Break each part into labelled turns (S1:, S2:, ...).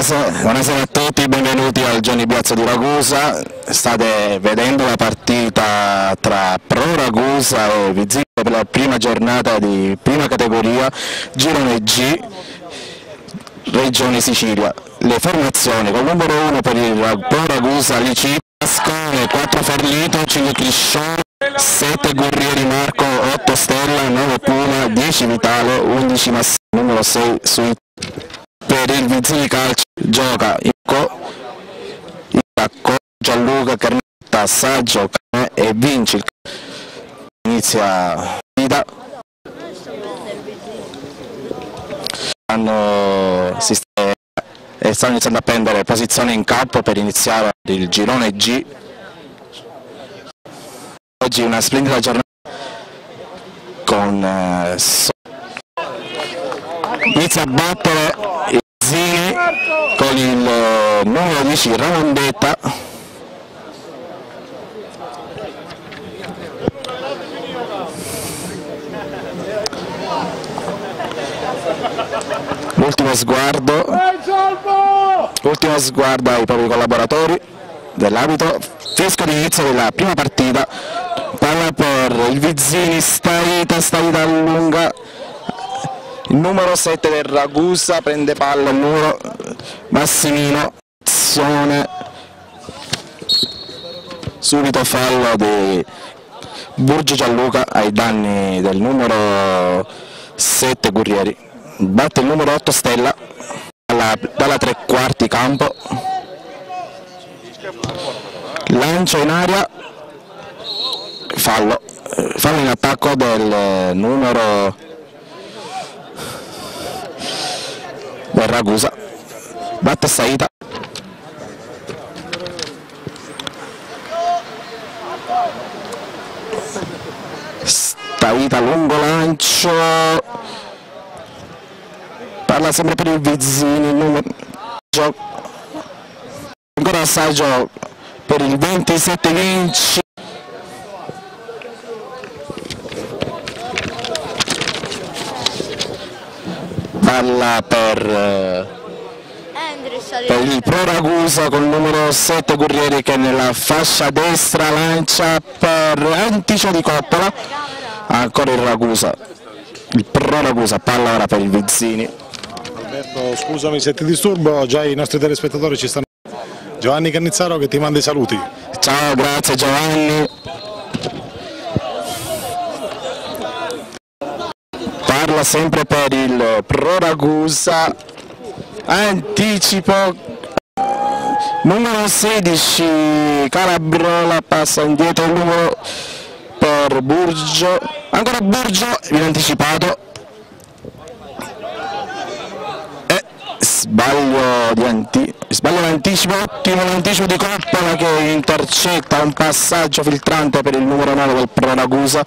S1: Buonasera a tutti, benvenuti al Gianni Biazza di Ragusa. State vedendo la partita tra Pro Ragusa e Vizzini per la prima giornata di prima categoria, girone G, Regione Sicilia. Le formazioni: col numero 1 per il Pro Ragusa Lici Pascone, 4 Ferlito, 5 Criscione, 7 Gurrieri Marco, 8 Stella, 9 Puma, 10 Vitale, 11 Massimo, numero 6 Sui. Per il Vizzini Calcio gioca Icacco, Gianluca, Carnetta, Saggio e Vinci. Inizia la partita. Stanno iniziando a prendere posizione in campo per iniziare il girone G. Oggi una splendida giornata con inizia a battere i Vizzini con il numero 10 Ramondetta. L'ultimo sguardo ai propri collaboratori dell'abito. Fischio di inizio della prima partita, palla per il Vizzini, Staita allunga, il numero 7 del Ragusa prende palla, il numero Massimino, azione, subito fallo di Burgio Gianluca ai danni del numero 7 Gurrieri. Batte il numero 8 Stella dalla tre quarti campo, lancia in aria, fallo in attacco del numero del Ragusa. Batte Saita, lungo lancio, parla sempre per il Vizzini, il numero ancora assaggio per il 27 Vinci, palla per il Pro Ragusa con il numero 7 Gurrieri che nella fascia destra lancia per anticipo di Coppola, ancora il Ragusa, il Pro Ragusa, palla ora per il Vizzini.
S2: Alberto, scusami se ti disturbo, già i nostri telespettatori ci stanno. Giovanni Cannizzaro che ti manda i saluti.
S1: Ciao, grazie Giovanni. Parla sempre per il Pro Ragusa, anticipo, numero 16 Calabrola, passa indietro il numero per Burgio, ancora Burgio, viene anticipato. Sbaglio l'anticipo, ottimo l'anticipo di Coppola che intercetta un passaggio filtrante per il numero 9 del Pro Ragusa.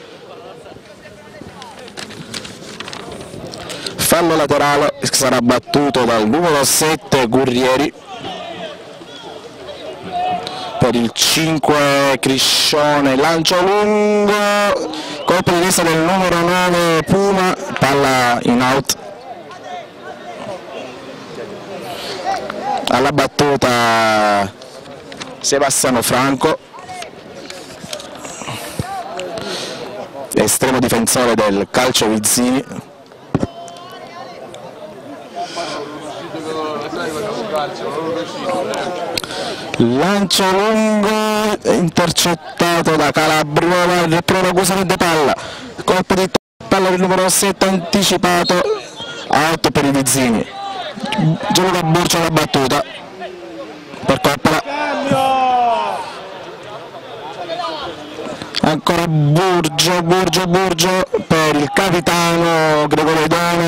S1: Fallo laterale che sarà battuto dal numero 7 Gurrieri. Per il 5 Criscione, lancio lungo, colpo di vista del numero 9 Puma, palla in out. Alla battuta Sebastiano Franco, estremo difensore del calcio Vizzini. Lancio lungo, intercettato da Calabrola, il Pro Ragusa prende palla, colpo di palla del numero 7 anticipato, out per i Vizzini. Gianluca Burcio la battuta per Coppola, ancora Burgio per il capitano Gregorio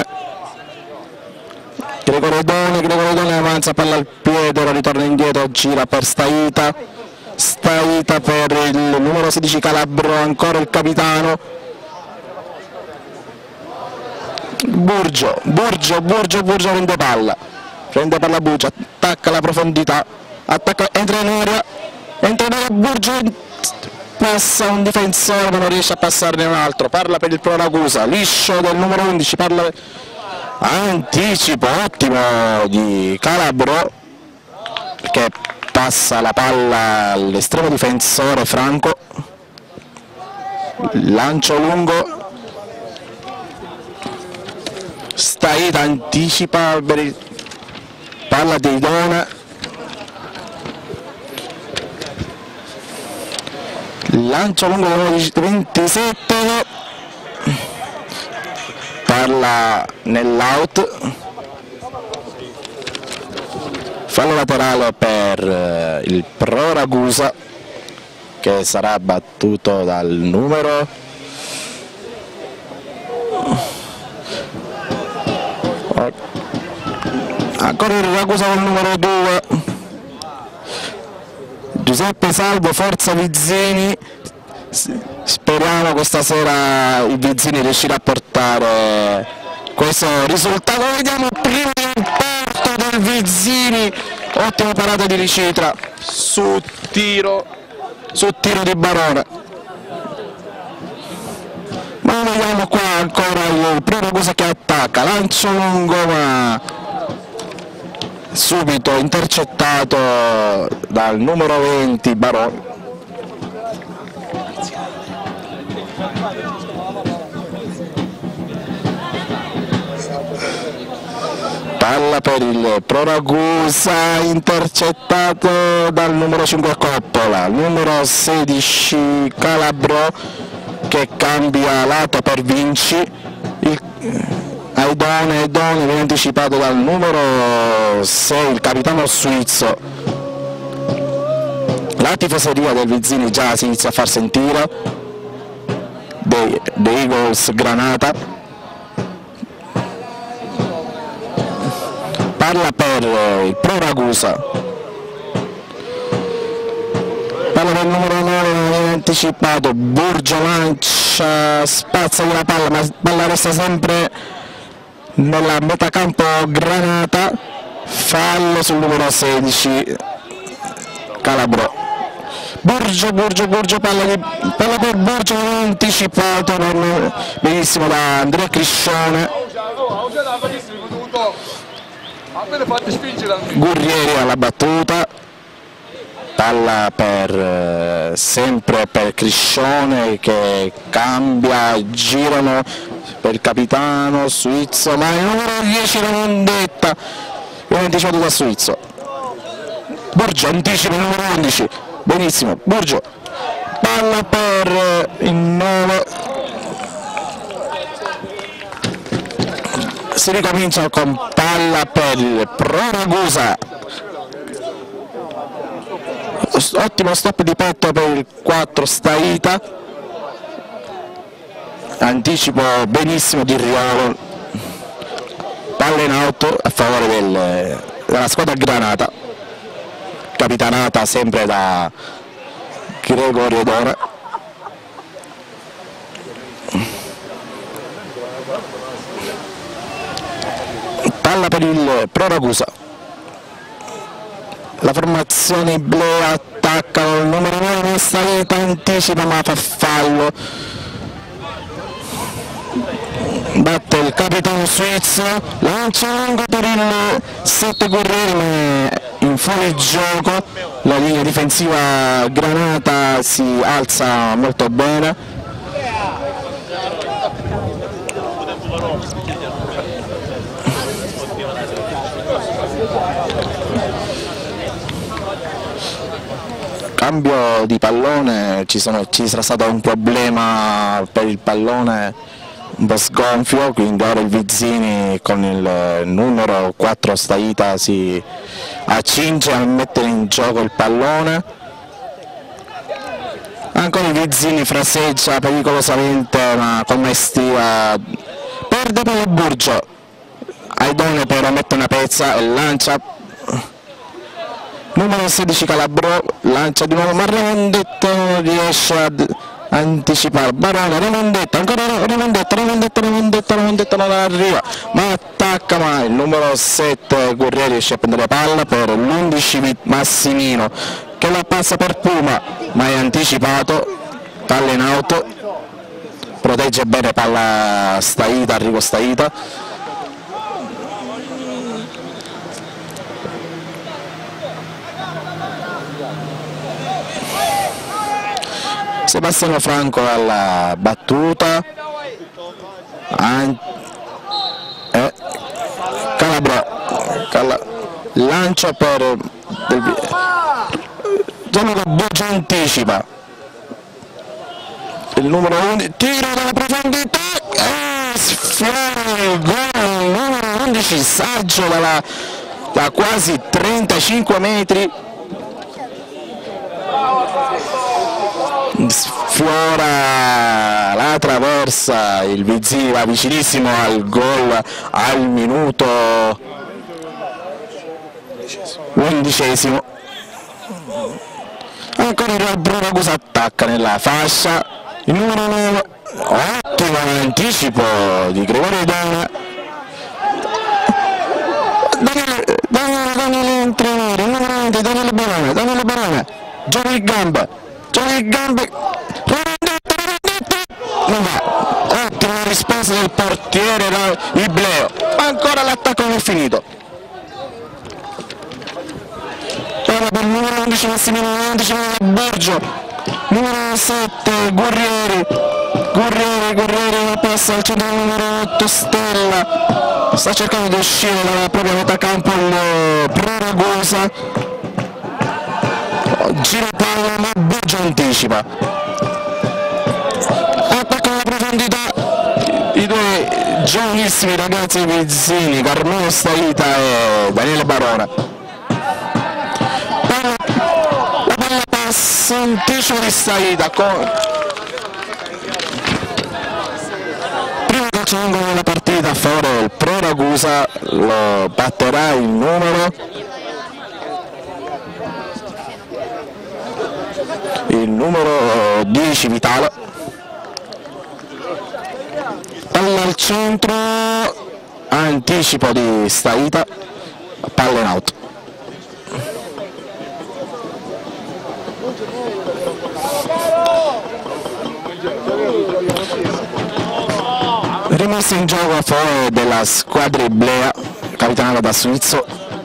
S1: Done, avanza palla al piede, ora ritorna indietro, gira per Staita per il numero 16 Calabro, ancora il capitano Burgio prende palla Burgio, attacca la profondità, entra in area Burgio, passa un difensore ma non riesce a passarne un altro, parla per il Pro Ragusa, liscio del numero 11, anticipo ottimo di Calabro che passa la palla all'estremo difensore Franco, lancio lungo, Staita anticipa per il palla di Idona, lancio lungo 27, palla nell'out, fallo laterale per il Pro Ragusa che sarà battuto dal numero ancora il Ragusa con il numero 2, Giuseppe Salvo, forza Vizzini, speriamo questa sera il Vizzini riuscirà a portare questo risultato. Vediamo prima il porto del Vizzini, ottima parata di Ricitra su tiro di Barone, ma vediamo qua ancora il Pro Ragusa che attacca, lancio lungo ma subito intercettato dal numero 20 Barone. Palla per il Pro Ragusa, intercettato dal numero 5 Coppola, numero 16 Calabro che cambia lato per Vinci, Aidone viene anticipato dal numero 6 il capitano Suizzo. La tifoseria del Vizzini già si inizia a far sentire, dei Eagles Granata. Palla per il Pro Ragusa, palla del numero 9, viene anticipato, Burgio lancia, spazza la palla ma la palla resta sempre nella metacampo Granata, fallo sul numero 16 Calabro. Burgio, palla per Burgio anticipato benissimo da Andrea Criscione, Gurrieri alla battuta, palla per sempre per Criscione che cambia, girano per il capitano Suizzo, ma il numero 10 Ramondetta viene anticipato da Suizzo, Burgio anticipa il numero 11, benissimo Burgio, palla per il 9, si ricomincia con palla per il Pro Ragusa, ottimo stop di petto per il 4 Staita, anticipo benissimo di Riolo, palla in auto a favore della squadra Granata, capitanata sempre da Gregorio Dora. Palla per il Pro Ragusa, la formazione blu attacca il numero 9 Staita, anticipa ma fa fallo, batte il capitano Suizzo, lancia lungo per il 7 Guerrieri ma in fuori gioco, la linea difensiva Granata si alza molto bene. Cambio di pallone, ci sarà stato un problema per il pallone un po' sgonfio, quindi ora il Vizzini con il numero 4 Staita si accinge a mettere in gioco il pallone, ancora il Vizzini fraseggia pericolosamente ma con maestria, perde per il Burgio, Aidone però mette una pezza e lancia, numero 16 Calabro lancia di nuovo ma Ramondetta non riesce ad anticipare, Barone, Ramondetta, ancora Ramondetta non arriva ma attacca, ma il numero 7 Guerrieri riesce a prendere palla per l'11 Massimino che la passa per Puma ma è anticipato, palla in auto, protegge bene palla Staita, Arrigo Staita, Sebastiano Franco alla battuta, lancio per Gianluca Burgio anticipa il numero 11, tiro dalla profondità e sfiora il gol, il numero 11 Saggio da quasi 35 metri, sfiora la traversa, il Vizzini va vicinissimo al gol al minuto 11esimo. Ancora il Real Ragusa attacca nella fascia, il numero 9, ottimo anticipo di Gregorio Dona, Daniele Entreveri, il numero 20, Daniele Barone, Giovanni Gamba, non va, ottima risposta del portiere Ibleo, ma ancora l'attacco non è finito. Ora per il numero 11 Massimiliano, 11 Borgio, numero 7 Guerrieri, passa al centro del numero 8 Stella, sta cercando di uscire dalla propria metà campo il Pro Ragusa, gira palla ma Borgio anticipa, attacco alla profondità, i due giovanissimi ragazzi Vizzini, Carmelo Staita e Daniele Barona. Anticipo di Staita primo calcio d'angolo della partita a favore del Pro Ragusa, lo batterà il numero 10 Vitalo, palla al centro, anticipo di Staita, palla in out. Rimessa in gioco a favore della squadra Iblea, capitanata da Suizzo,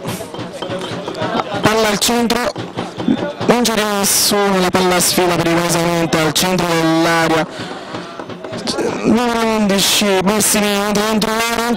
S1: palla al centro, non c'è nessuno, la palla sfila pericolosamente al centro dell'area, numero 11 Massimiliano, dentro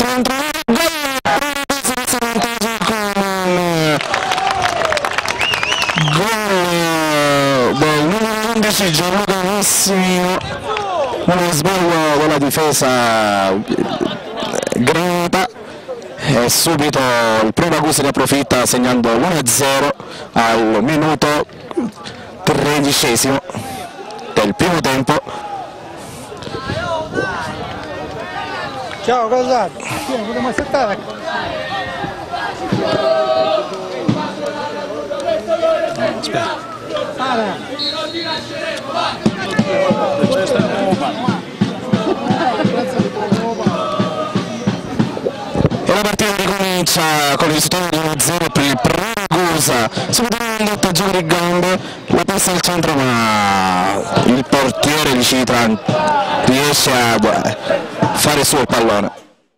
S1: gol del numero 11 Gianluca Massimiliano. Uno sbaglio della difesa Granata e subito il Pro Ragusa ne approfitta segnando 1-0 al minuto 13esimo del primo tempo.
S3: Ciao, cosa? Potremmo aspettare?
S2: Aspetta.
S1: E la partita ricomincia con il risultato di 1-0 per il Pro Ragusa, subito in gioco di gambe, la passa al centro ma il portiere di Citran riesce a fare su il pallone.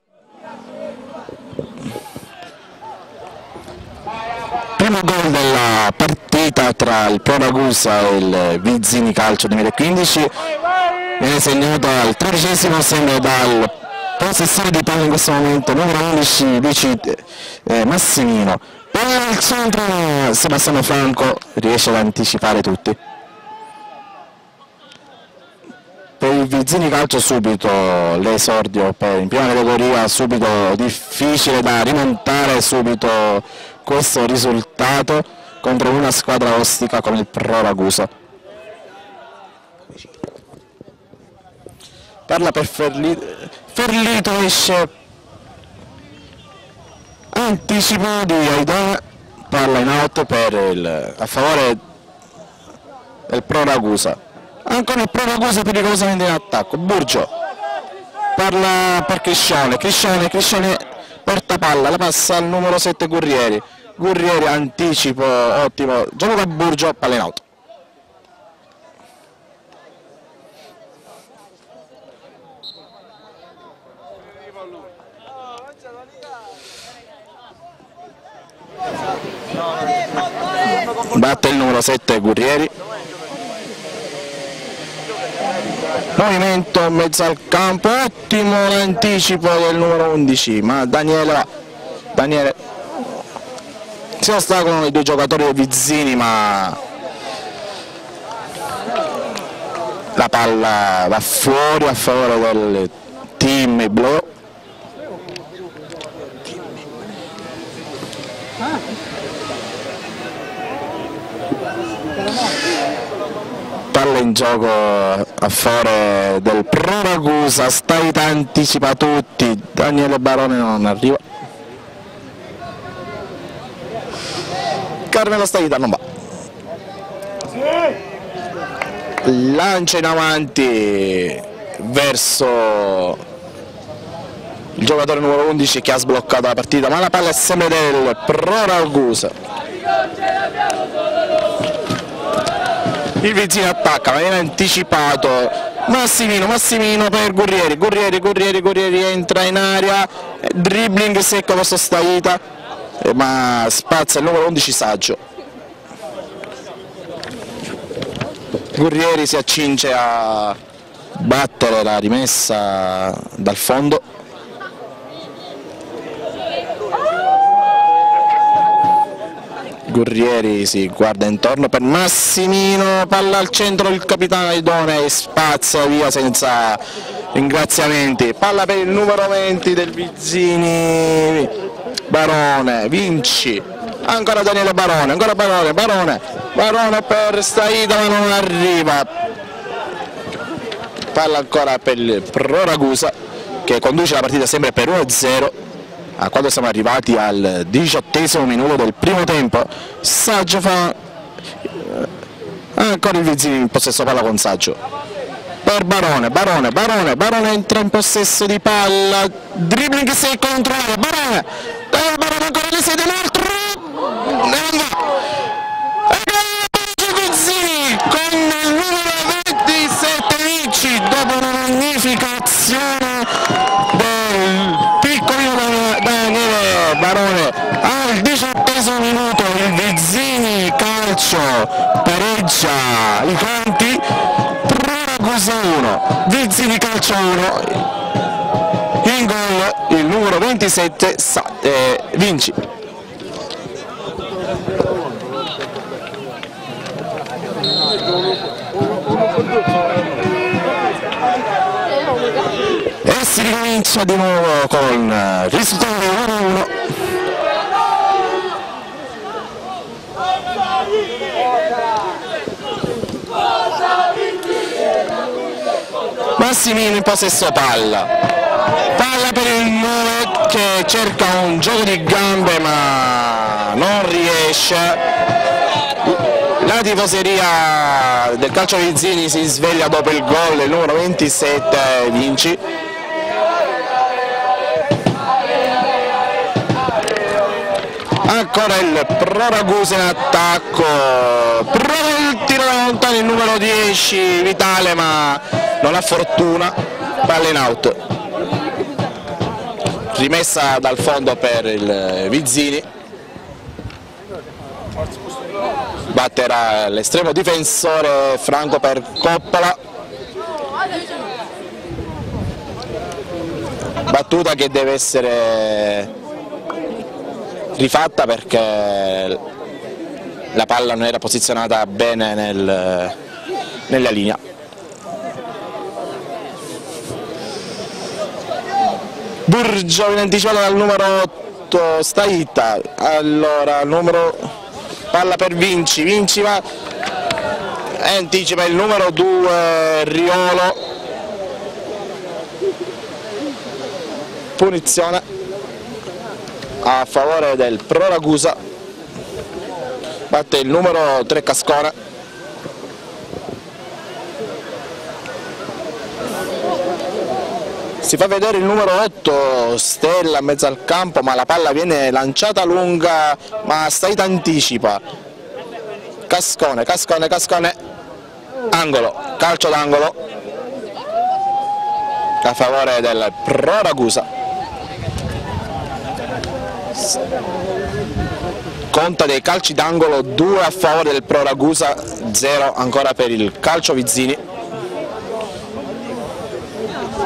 S1: Primo gol della partita tra il Pro Ragusa e il Vizzini Calcio 2015 viene segnato al 13esimo segno dal possessore di palla in questo momento, numero 11 Massimino. Palla al centro, Sebastiano Franco riesce ad anticipare tutti. Per il Vizzini Calcio subito l'esordio in prima categoria, subito difficile da rimontare subito questo risultato contro una squadra ostica come il Pro Ragusa. Parla per Ferlito, esce anticipo di Aidona, palla in out a favore del Pro Ragusa. Ancora il Pro Ragusa pericolosamente in attacco, Burgio parla per Criscione porta palla, la passa al numero 7 Guerrieri, anticipo ottimo, gioco da Burgio, palla in out. Batte il numero 7 Guerrieri. movimento in mezzo al campo, ottimo l'anticipo del numero 11, ma Daniele si ostacolano i due giocatori dei Vizzini, ma la palla va fuori a favore del team blu. Palla in gioco a favore del Pro Ragusa, Staita anticipa tutti, Daniele Barone non arriva, Carmelo Staita non va, lancia in avanti verso il giocatore numero 11 che ha sbloccato la partita, ma la palla è sempre del Pro Ragusa. Il Vizzini attacca, ma viene anticipato, Massimino per Gurrieri entra in area, dribbling secco verso Staita, ma spazza il numero 11 Saggio. Gurrieri si accinge a battere la rimessa dal fondo. Gurrieri si guarda intorno per Massimino, palla al centro, il capitano Idone spazza via senza ringraziamenti, palla per il numero 20 del Vizzini, Barone, Vinci, ancora Daniele Barone, Barone per Staita ma non arriva, palla ancora per il Pro Ragusa che conduce la partita sempre per 1-0. A quando siamo arrivati al 18° minuto del primo tempo, Saggio fa ancora il Vizzini in possesso palla con Saggio per Barone entra in possesso di palla, dribbling secco contro Barone ancora le siede l'altro Vizzini con il numero 27 Vinci dopo una magnifica azione del piccolino Daniele Barone. Al 18° minuto il Vizzini calcio pareggia i conti, Pro Ragusa 1, Vizzini calcio 1, in gol il numero 27 Vinci. E si ricomincia di nuovo con risultato 1-1. Massimino in possesso palla per il 9 che cerca un gioco di gambe ma non riesce. La tifoseria del calcio Vizzini si sveglia dopo il gol del numero 27 Vinci. Ancora il Pro Ragusa in attacco, prova il tiro da lontano il numero 10 Vitale ma non ha fortuna, palla in out, rimessa dal fondo per il Vizzini, batterà l'estremo difensore Franco per Coppola, battuta che deve essere rifatta perché la palla non era posizionata bene nella linea. Burgio viene anticipato dal numero 8 Staita, allora palla per Vinci va e anticipa il numero 2 Riolo, punizione a favore del Pro Ragusa, batte il numero 3 Cascone. Si fa vedere il numero 8 Stella in mezzo al campo ma la palla viene lanciata lunga ma Staita anticipa, Cascone, angolo, calcio d'angolo a favore del Pro Ragusa. Conta dei calci d'angolo 2 a favore del Pro Ragusa, 0 ancora per il calcio Vizzini.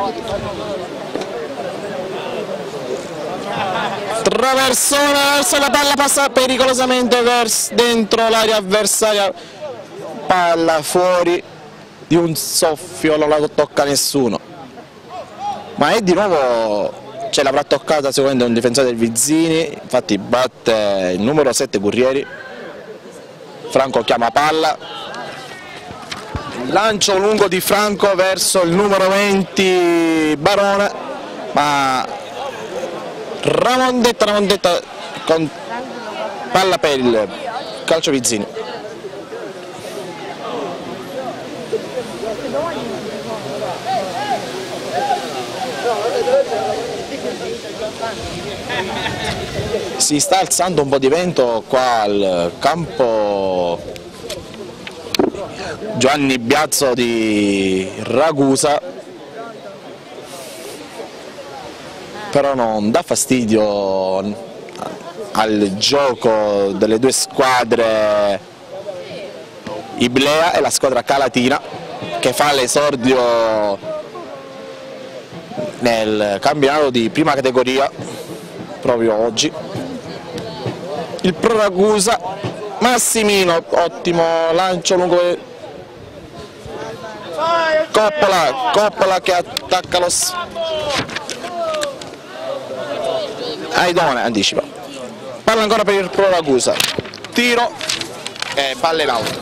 S1: Traversone verso la palla, passa pericolosamente dentro l'area avversaria, palla fuori di un soffio, non la tocca nessuno, ma è di nuovo, ce l'avrà toccata sicuramente un difensore del Vizzini, infatti batte il numero 7 Gurrieri. Franco chiama palla, lancio lungo di Franco verso il numero 20 Barone, ma Ramondetta con palla per il calcio Vizzini. Si sta alzando un po' di vento qua al campo Giovanni Biazzo di Ragusa, però non dà fastidio al gioco delle due squadre Iblea e la squadra Calatina, che fa l'esordio nel campionato di prima categoria proprio oggi. Il Pro Ragusa, Massimino, ottimo lancio lungo, Coppola che attacca lo Aidone, anticipa, palla ancora per il Pro Ragusa, tiro e palla in out.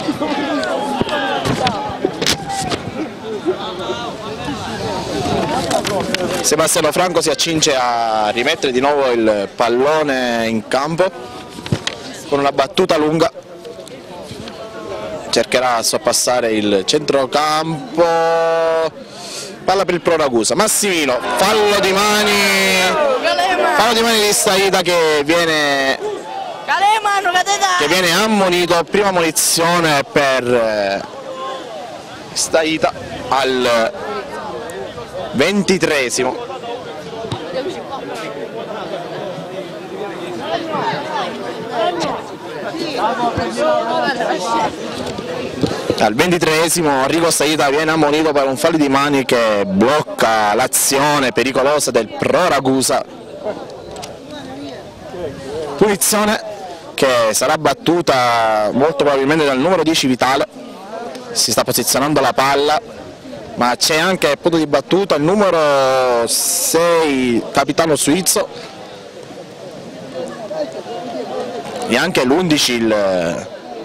S1: Sebastiano Franco si accinge a rimettere di nuovo il pallone in campo con una battuta lunga, cercherà di sorpassare il centrocampo, palla per il Pro Ragusa, Massimino, fallo di mani di Staita che viene ammonito, prima ammonizione per Staita al 23esimo. Al 23esimo Enrico Staita viene ammonito per un fallo di mani che blocca l'azione pericolosa del Pro Ragusa. Punizione che sarà battuta molto probabilmente dal numero 10 Vitale, si sta posizionando la palla, ma c'è anche il punto di battuta il numero 6 capitano Suizzo e anche l'11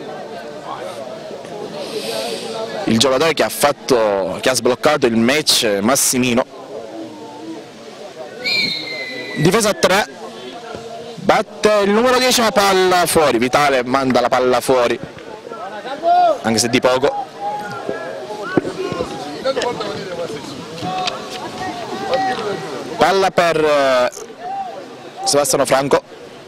S1: il giocatore che ha sbloccato il match, Massimino. Difesa a 3, batte il numero 10 ma palla fuori, Vitale manda la palla fuori anche se di poco. Palla per Sebastiano Franco,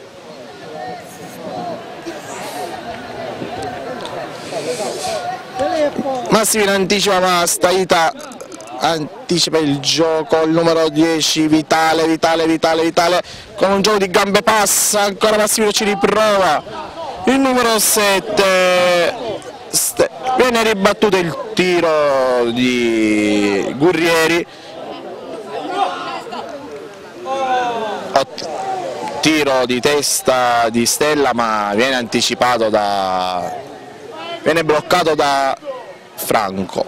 S1: Massimino anticipa ma Staita anticipa il gioco, il numero 10 Vitale con un gioco di gambe passa, ancora Massimino ci riprova, il numero 7 viene ribattuto il tiro di Gurrieri, tiro di testa di Stella ma viene anticipato viene bloccato da Franco.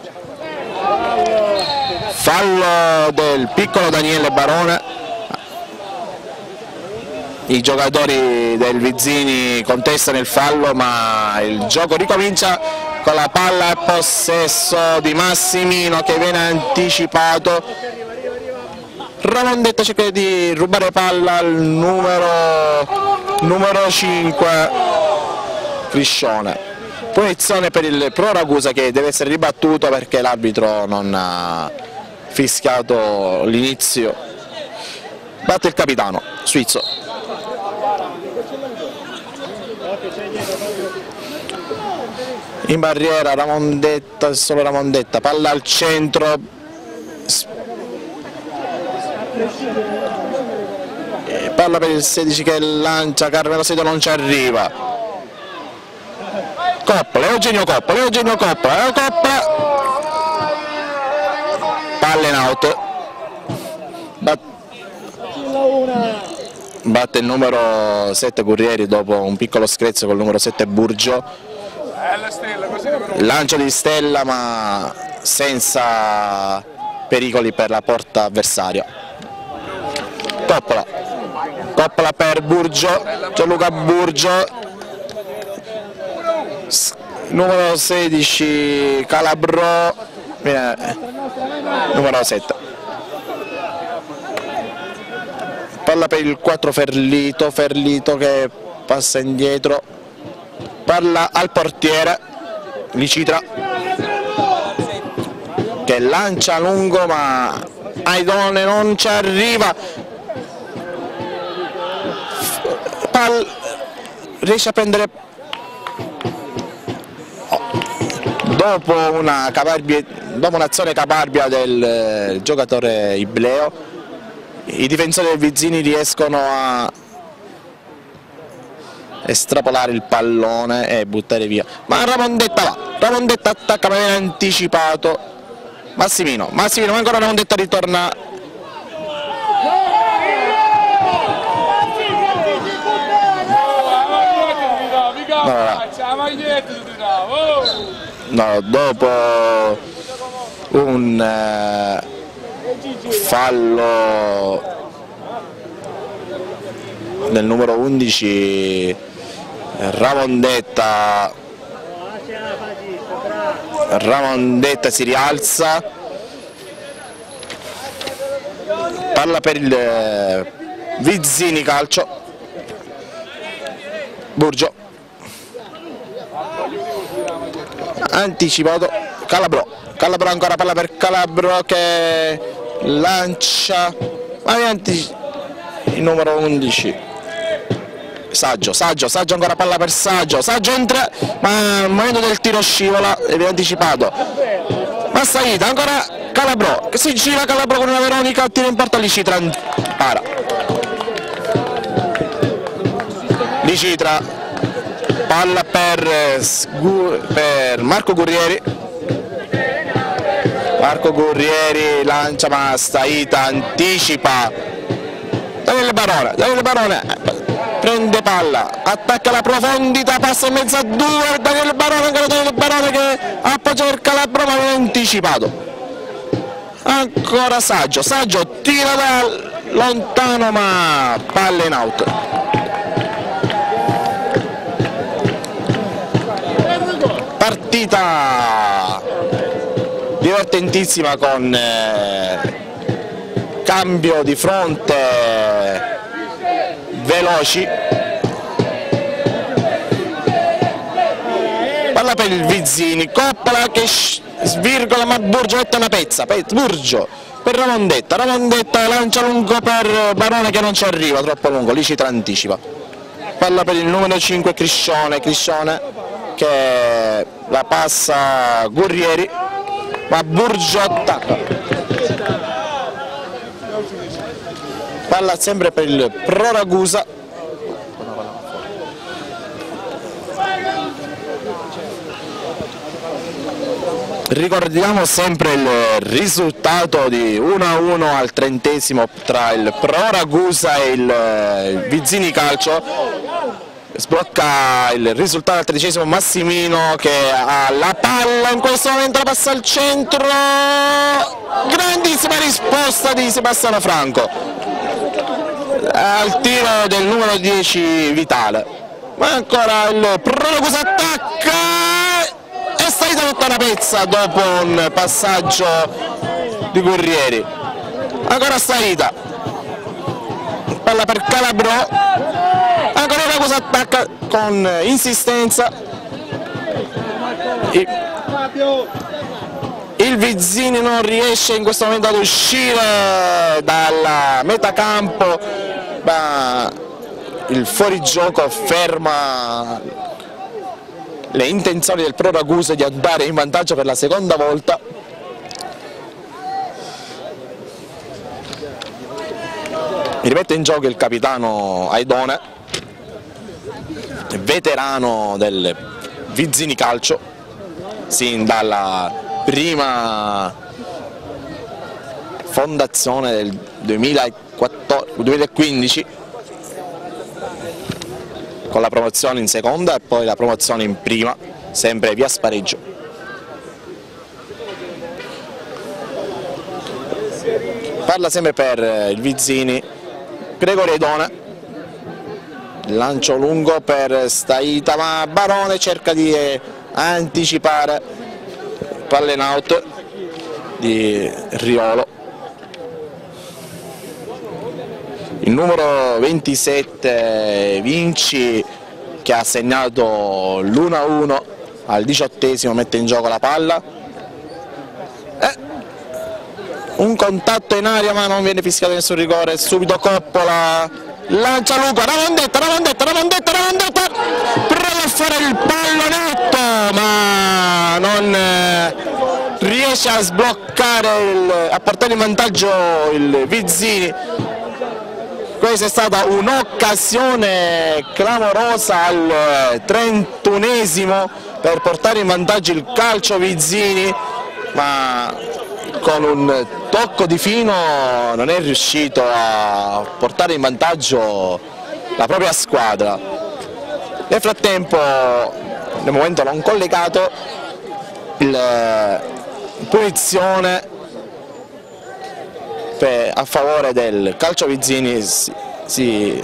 S1: Fallo del piccolo Daniele Barone, i giocatori del Vizzini contestano il fallo ma il gioco ricomincia con la palla e possesso di Massimino che viene anticipato. Ramondetta cerca di rubare palla al numero 5 Criscione. Punizione per il Pro Ragusa che deve essere ribattuto perché l'arbitro non ha fischiato l'inizio. Batte il capitano Suizzo. In barriera Ramondetta, solo Ramondetta, palla al centro, palla per il 16 che lancia, Carmelo Sedo non ci arriva. Coppola, Eugenio Coppola, palla in out. batte il numero 7 Gurrieri dopo un piccolo screzio col numero 7 Burgio, lancio di Stella ma senza pericoli per la porta avversaria. Coppola per Burgio, Gianluca Burgio, numero 16 Calabro, numero 7. Palla per il 4 Ferlito che passa indietro, palla al portiere Licitra che lancia lungo ma Aidone non ci arriva, riesce a prendere dopo un'azione caparbia del giocatore Ibleo. I difensori del Vizzini riescono a estrapolare il pallone e buttare via, ma Ramondetta attacca ma viene anticipato Massimino, ma ancora Ramondetta ritorna. No, dopo un fallo del numero 11 Ramondetta si rialza, palla per il Vizzini calcio, Burgio anticipato, Calabro ancora, palla per Calabro che lancia avanti il numero 11 Saggio ancora, palla per Saggio entra ma al momento del tiro scivola e viene anticipato Massaida, ancora Calabro che si gira, Calabro con una Veronica, tiro in porta, Licitra para, Licitra, palla per Marco Gurrieri, lancia ma Staita anticipa, Daniele Barone prende palla, attacca la profondità, passa in mezzo a due, Daniele Barone che appoggia per Calabro ma viene anticipato, ancora Saggio tira da lontano ma palla in out. Partita divertentissima con cambio di fronte veloci, palla per il Vizzini, Coppola che svirgola ma Burgio mette una pezza, Burgio per Ramondetta lancia lungo per Barone che non ci arriva, troppo lungo, Licitra anticipa, palla per il numero 5 Criscione che la passa Gurrieri ma Burgio attacca, palla sempre per il Pro Ragusa, ricordiamo sempre il risultato di 1-1 al 30° tra il Pro Ragusa e il Vizzini Calcio. Sblocca il risultato al 13° Massimino che ha la palla, in questo momento la passa al centro, grandissima risposta di Sebastiano Franco al tiro del numero 10 Vitale, ma ancora il Pro Ragusa attacca e Staita mette una pezza dopo un passaggio di Gurrieri, ancora Staita, palla per Calabro, ancora Ragusa attacca con insistenza, il Vizzini non riesce in questo momento ad uscire dalla metacampo, ma il fuorigioco ferma le intenzioni del Pro Ragusa di andare in vantaggio per la seconda volta. Rimette in gioco il capitano Aidone, veterano del Vizzini Calcio, sin dalla prima fondazione del 2015, con la promozione in seconda e poi la promozione in prima, sempre via spareggio. Parla sempre per il Vizzini Gregorio Idone, lancio lungo per Staita, ma Barone cerca di anticipare, palla in out di Riolo. Il numero 27 Vinci, che ha segnato l'1-1 al 18esimo, mette in gioco la palla. Un contatto in aria ma non viene fischiato nessun rigore, subito Coppola, lancia Luca, Ramondetta, prova a fare il pallonetto ma non riesce a sbloccare, a portare in vantaggio il Vizzini. Questa è stata un'occasione clamorosa al 31esimo per portare in vantaggio il calcio Vizzini, ma con un tocco di fino non è riuscito a portare in vantaggio la propria squadra. Nel frattempo, nel momento non collegato, punizione a favore del calcio Vizzini, si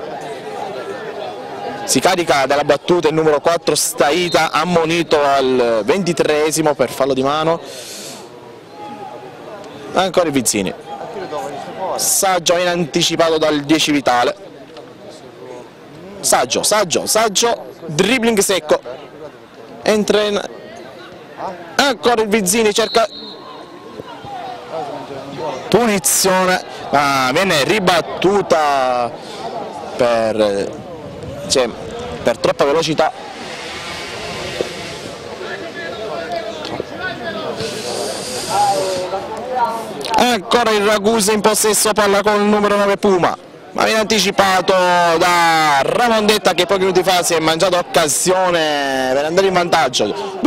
S1: carica della battuta il numero 4 Staita, ammonito al 23esimo per fallo di mano. Ancora il Vizzini, Saggio in anticipato dal 10 Vitale, Saggio, dribbling secco, entra in... ancora il Vizzini, cerca punizione, ma viene ribattuta per troppa velocità. Ancora il Ragusa in possesso palla con il numero 9 Puma, ma viene anticipato da Ramondetta, che pochi minuti fa si è mangiato occasione per andare in vantaggio.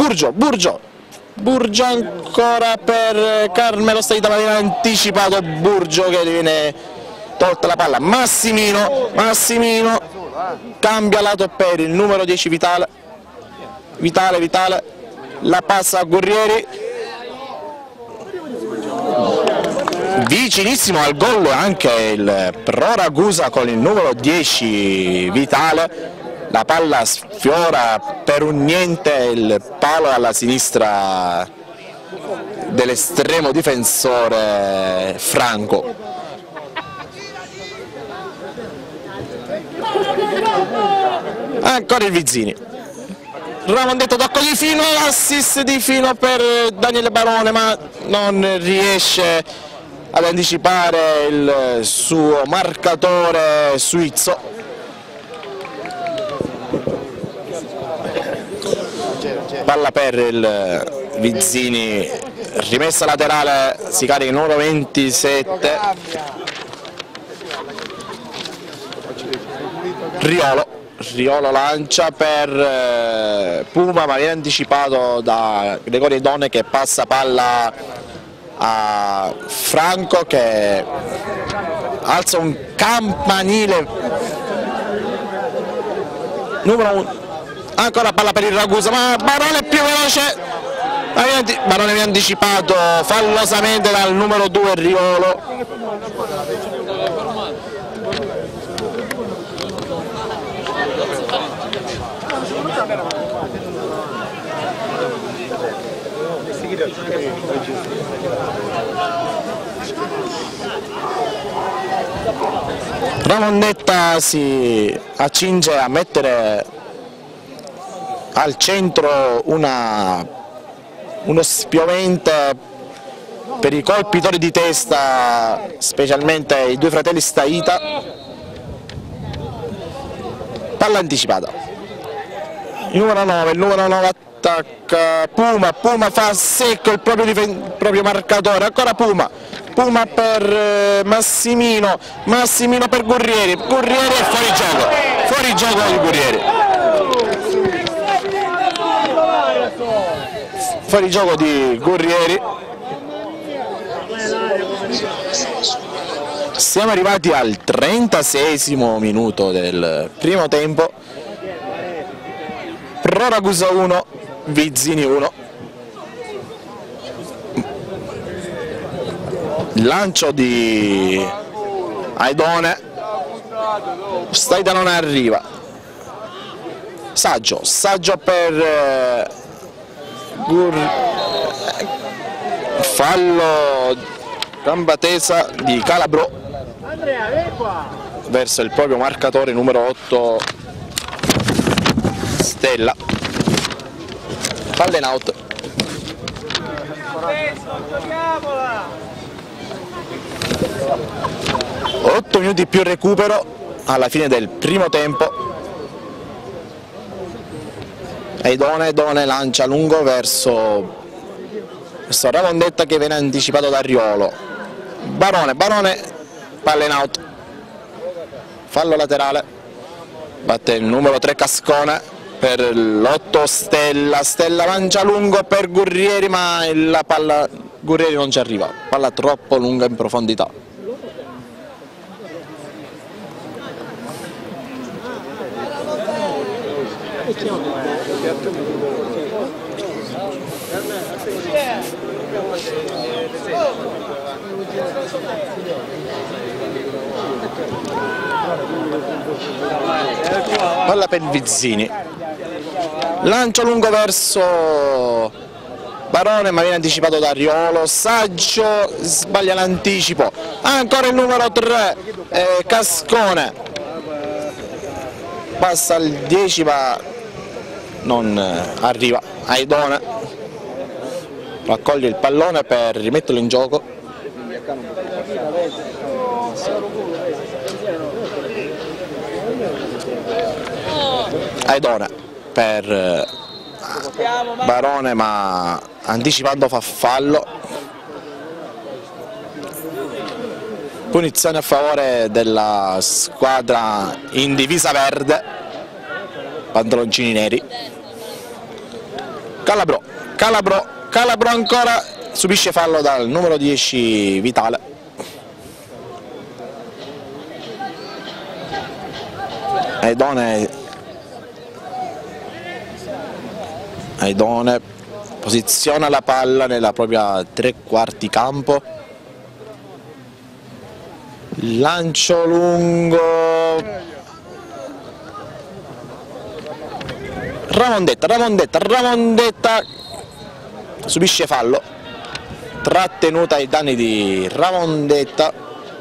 S1: Burgio ancora per Carmelo Staita, ma viene anticipato Burgio, che viene tolta la palla. Massimino cambia lato per il numero 10 Vitale, la passa a Gurrieri, vicinissimo al gol anche il Pro Ragusa con il numero 10 Vitale. La palla sfiora per un niente il palo alla sinistra dell'estremo difensore Franco. Ancora il Vizzini, Ramondetta, tocco di fino, assist di fino per Daniele Barone, ma non riesce ad anticipare il suo marcatore suizzo. Palla per il Vizzini, rimessa laterale, si carica il numero 27 Riolo lancia per Puma, ma viene anticipato da Gregorio Idone, che passa palla a Franco, che alza un campanile. Numero 1, ancora palla per il Ragusa, ma Barone è più veloce, Barone viene anticipato fallosamente dal numero 2 Riolo. Ramondetta si accinge a mettere al centro uno spiovente per i colpitori di testa, specialmente i due fratelli Staita. Palla anticipata, il numero 9 attacca Puma fa secco il proprio marcatore, ancora Puma per Massimino per Gurrieri è fuori gioco di Gurrieri, fuori gioco di Gurrieri. Siamo arrivati al 36esimo minuto del primo tempo. Pro Ragusa 1, Vizzini 1. Lancio di Aidone, Staita non arriva. Saggio per fallo, gamba tesa di Calabro verso il proprio marcatore numero 8 Stella. Palla in out. 8 minuti più recupero alla fine del primo tempo. Aidone lancia lungo verso Ramondetta che viene anticipato da Riolo. Barone, palla in out. Fallo laterale. Batte il numero 3 Cascone per l'8 Stella lancia lungo per Gurrieri, ma la palla Gurrieri non ci arriva. Palla troppo lunga in profondità. Palla per Vizzini, lancio lungo verso Barone ma viene anticipato da Riolo. Saggio sbaglia l'anticipo, ancora il numero 3 Cascone, passa al 10 ma non arriva. Aidone raccoglie il pallone per rimetterlo in gioco. Aidone per Barone ma anticipando fa fallo. Punizione a favore della squadra in divisa verde, pantaloncini neri. Calabro ancora subisce fallo dal numero 10 Vitale. Aidone posiziona la palla nella propria tre quarti campo. Lancio lungo. Ramondetta subisce fallo, trattenuta ai danni di Ramondetta.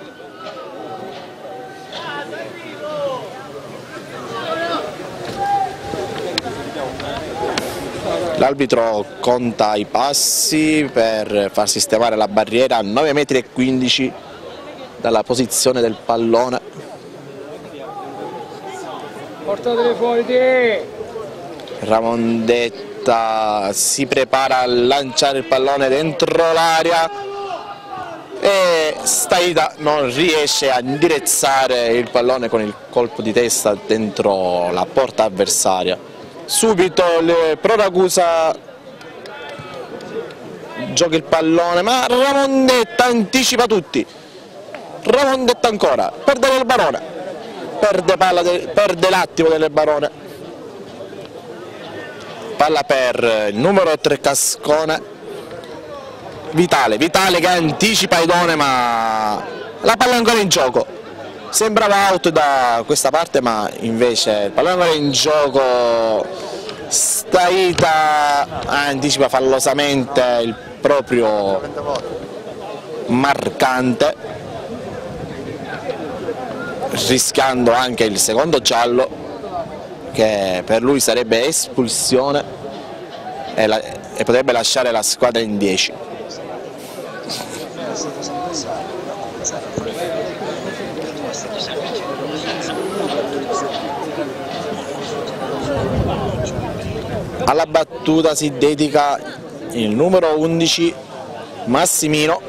S1: L'arbitro conta i passi per far sistemare la barriera a 9,15 m dalla posizione del pallone.
S3: Portatele fuori te!
S1: Ramondetta si prepara a lanciare il pallone dentro l'area e Staita non riesce a indirizzare il pallone con il colpo di testa dentro la porta avversaria. Subito il Pro Ragusa gioca il pallone ma Ramondetta anticipa tutti. Ramondetta ancora, perde il Barone, perde l'attimo del Barone. Palla per il numero 3 Cascone. Vitale che anticipa Aidone ma la palla è ancora in gioco. Sembrava out da questa parte ma invece il pallone è ancora in gioco. Staita anticipa fallosamente il proprio marcante, rischiando anche il secondo giallo che per lui sarebbe espulsione e potrebbe lasciare la squadra in 10. Alla battuta si dedica il numero 11 Massimino.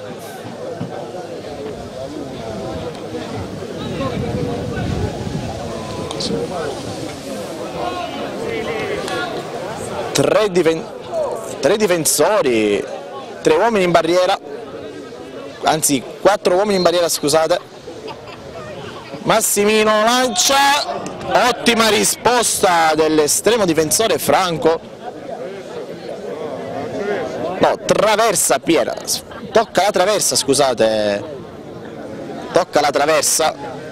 S1: Tre difensori, 3 uomini in barriera, anzi 4 uomini in barriera, scusate. Massimino lancia ottima risposta dell'estremo difensore Franco. No, traversa Piera, tocca la traversa, scusate, tocca la traversa,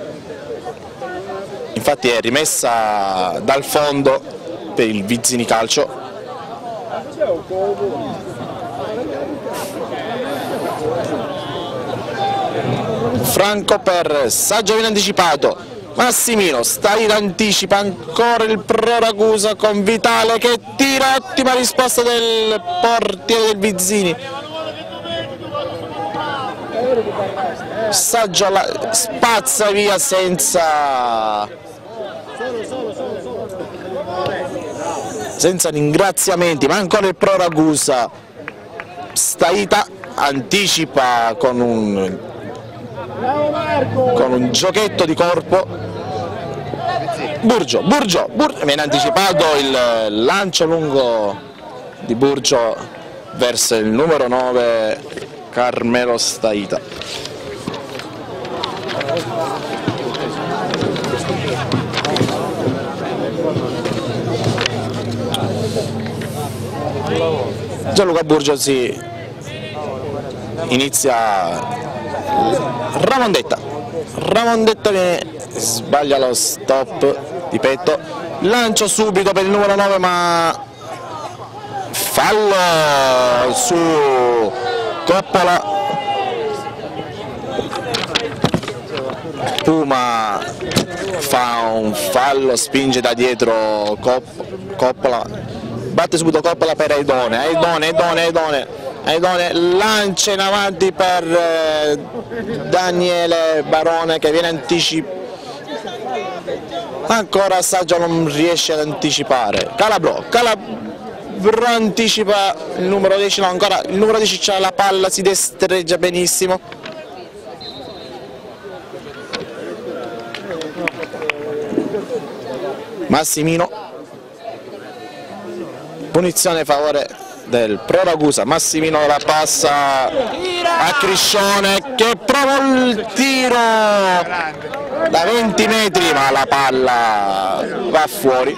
S1: infatti è rimessa dal fondo per il Vizzini Calcio. Franco per Saggio viene anticipato, Massimino Staita anticipa ancora il Pro Ragusa con Vitale che tira, ottima risposta del portiere del Vizzini. Saggio spazza via senza ringraziamenti, ma ancora il Pro Ragusa. Staita anticipa con un giochetto di corpo. Burgio viene anticipato il lancio lungo di Burgio verso il numero 9 Carmelo Staita. Gianluca Burgio si inizia Ramondetta viene, sbaglia lo stop di petto, lancio subito per il numero 9 ma fallo su Coppola. Puma fa un fallo, spinge da dietro Coppola, batte subito Coppola per Aidone lancia in avanti per Daniele Barone che viene anticipato, ancora Saggio non riesce ad anticipare, Calabro anticipa il numero 10, no ancora il numero 10 c'ha la palla, si destreggia benissimo. Massimino, punizione a favore del Pro Ragusa. Massimino la passa a Criscione che prova il tiro da 20 metri ma la palla va fuori.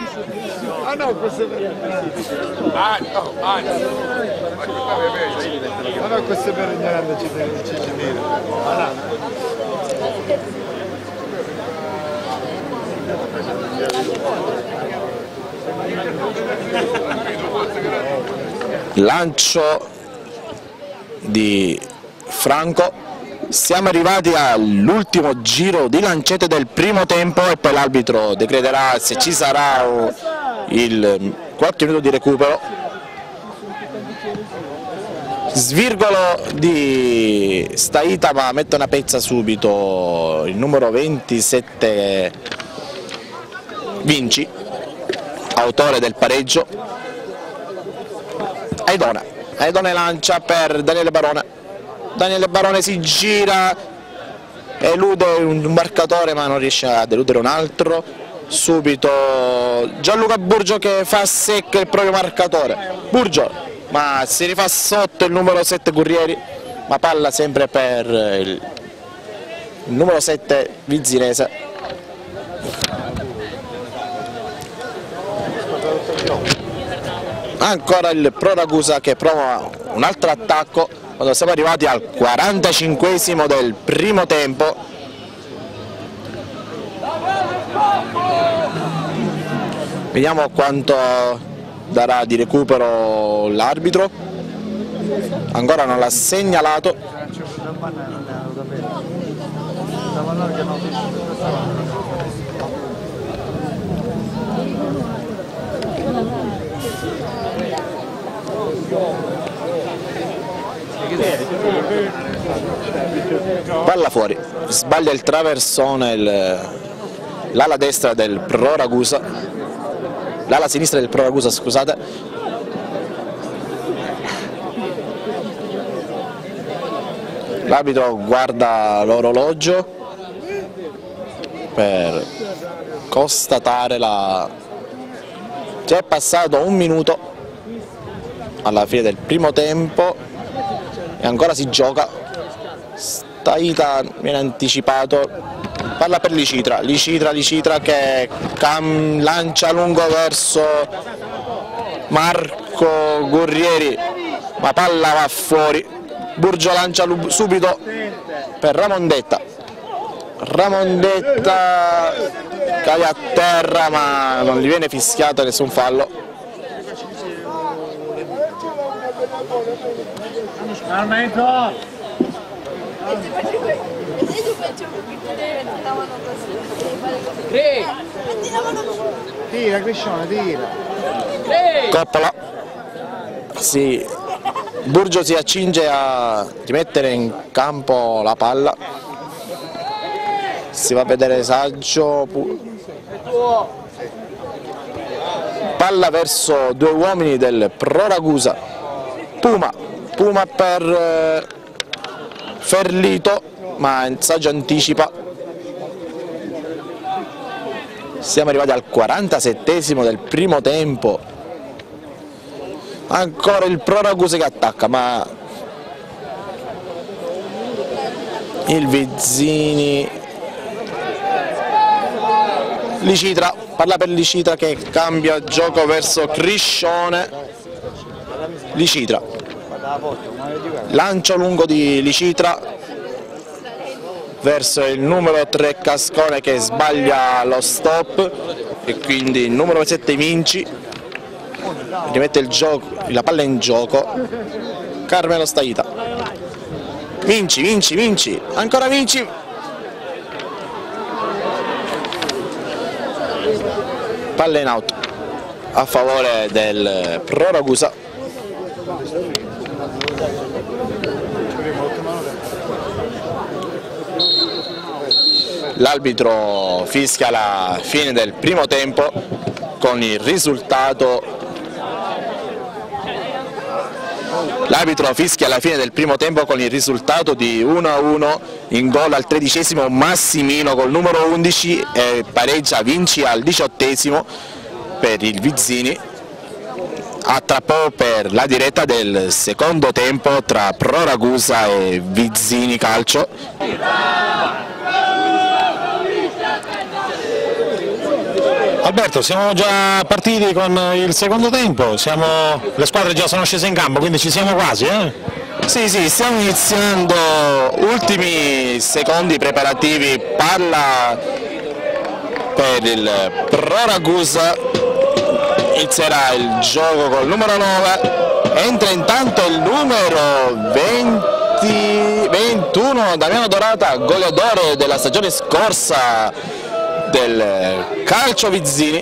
S1: Lancio di Franco, siamo arrivati all'ultimo giro di lancette del primo tempo e poi l'arbitro decreterà se ci sarà il qualche minuto di recupero. Svirgolo di Staita ma mette una pezza subito il numero 27 Vinci, autore del pareggio. Aidone lancia per Daniele Barone si gira, elude un marcatore ma non riesce a eludere un altro, subito Gianluca Burgio che fa secco il proprio marcatore, Burgio ma si rifà sotto il numero 7 Gurrieri, ma palla sempre per il numero 7 Vizzinese. Ancora il Pro Ragusa che prova un altro attacco quando siamo arrivati al 45esimo del primo tempo. Vediamo quanto darà di recupero l'arbitro, ancora non l'ha segnalato. Palla fuori, sbaglia il traversone l'ala destra del Pro Ragusa, l'ala sinistra del Pro Ragusa, scusate. L'arbitro guarda l'orologio per constatare c'è passato un minuto alla fine del primo tempo e ancora si gioca. Staita viene anticipato, palla per Licitra che lancia lungo verso Marco Gurrieri, ma palla va fuori. Burgio lancia subito per Ramondetta cade a terra, ma non gli viene fischiato nessun fallo.
S3: Tira Criscione, tira.
S1: Coppola, sì. Burgio si accinge a rimettere in campo la palla, si va a vedere Saggio, palla verso due uomini del Pro Ragusa, Puma per Ferlito, ma Saggio anticipa. Siamo arrivati al 47esimo del primo tempo. Ancora il Pro Ragusa che attacca, ma il Vizzini. Licitra, parla per Licitra che cambia gioco verso Criscione. Licitra, lancio lungo di Licitra verso il numero 3 Cascone che sbaglia lo stop e quindi il numero 7 Vinci rimette la palla in gioco. Carmelo Staita, Vinci, ancora Vinci, palla in out a favore del Pro Ragusa. L'arbitro fischia la fine del primo tempo con il risultato. L'arbitro fischia la fine del primo tempo con il risultato di 1-1, in gol al 13esimo Massimino col numero 11 e pareggia Vinci al 18esimo per il Vizzini. A tra poco per la diretta del secondo tempo tra Pro Ragusa e Vizzini Calcio.
S2: Alberto, siamo già partiti con il secondo tempo, le squadre già sono scese in campo, quindi ci siamo quasi, eh?
S1: Sì, stiamo iniziando, ultimi secondi preparativi, palla per il Pro Ragusa, inizierà il gioco col numero 9, entra intanto il numero 21 Damiano Dorata, goleadore della stagione scorsa del Calcio Vizzini,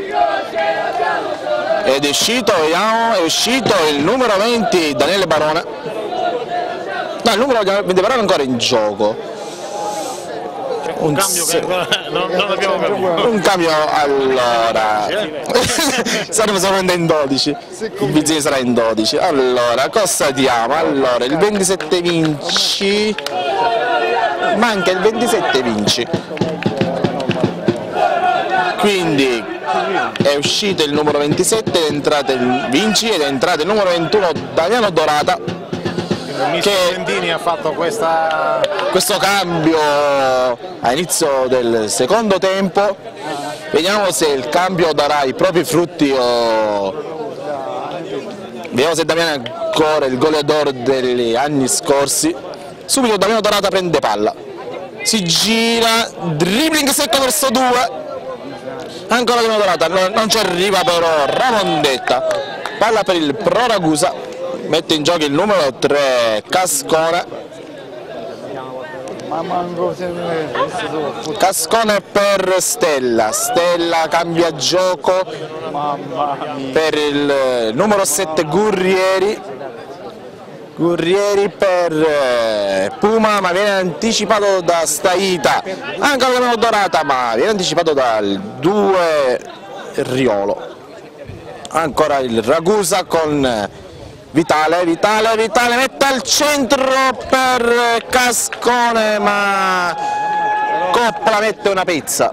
S1: ed è uscito il numero 20 Daniele Barone. No, il numero 20 Barone è ancora in gioco.
S2: Un cambio che non abbiamo capito.
S1: Un cambio, allora saremo solamente in 12, il Vizzini sarà in 12. Allora cosa diamo? Allora il 27 Vinci, manca il 27 Vinci, quindi è uscito il numero 27, è entrato il Vinci ed è entrato il numero 21 Damiano Dorata,
S2: che Valentini ha fatto
S1: questo cambio a inizio del secondo tempo. Vediamo se il cambio darà i propri frutti o vediamo se Damiano è ancora il goleador degli anni scorsi. Subito Damiano Dorata prende palla, si gira, dribbling secco verso 2, ancora Damiano Dorata, non ci arriva però Ramondetta, palla per il Pro Ragusa, mette in gioco il numero 3 Cascone. Cascone per Stella cambia gioco per il numero 7 Gurrieri per Puma, ma viene anticipato da Staita, ancora Damiano Dorata, ma viene anticipato dal 2 Riolo. Ancora il Ragusa con Vitale mette al centro per Cascone, ma Coppola mette una pezza.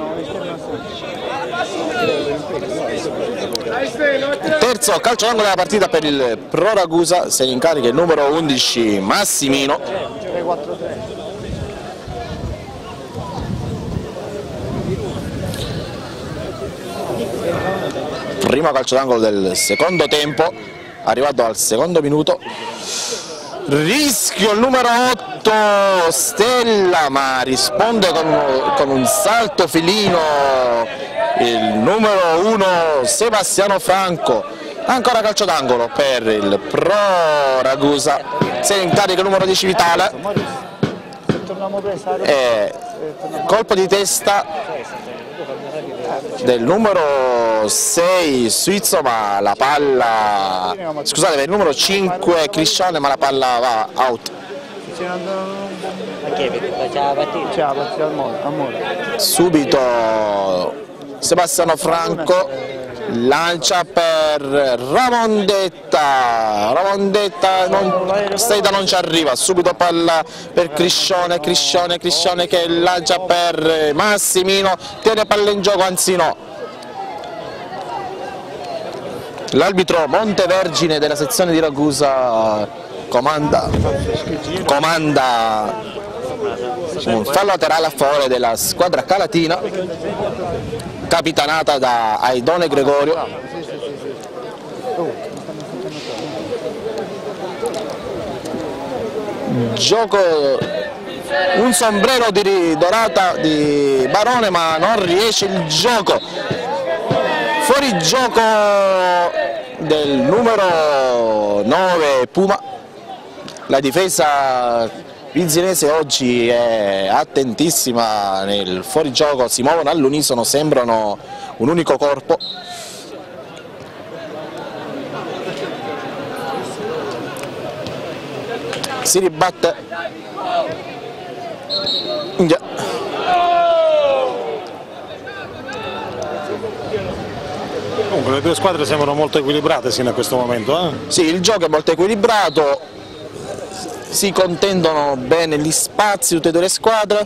S1: Terzo calcio d'angolo della partita per il Pro Ragusa, se ne incarica il numero 11 Massimino. Primo calcio d'angolo del secondo tempo, arrivato al secondo minuto. Rischio il numero 8 Stella, ma risponde con un salto filino il numero 1 Sebastiano Franco. Ancora calcio d'angolo per il Pro Ragusa, se in carica il numero 10 Vitale, colpo di testa del numero 6 Suizzo, ma la palla, scusate, per il numero 5 Criscione, ma la palla va out. Subito Sebastiano Franco lancia per Ramondetta, Steida non ci arriva, subito palla per Criscione che lancia per Massimino, tiene palla in gioco, anzi no. L'arbitro Montevergine della sezione di Ragusa comanda un fallo laterale a favore della squadra calatina, capitanata da Aidone Gregorio. Gioco, un sombrero di dorata di Barone, ma non riesce il gioco. Fuori gioco del numero 9 Puma. La difesa Vizinese oggi è attentissima nel fuorigioco, si muovono all'unisono, sembrano un unico corpo. Si ribatte.
S2: Comunque le due squadre sembrano molto equilibrate sino a questo momento.
S1: Sì, il gioco è molto equilibrato. Si contendono bene gli spazi tutte e due le squadre,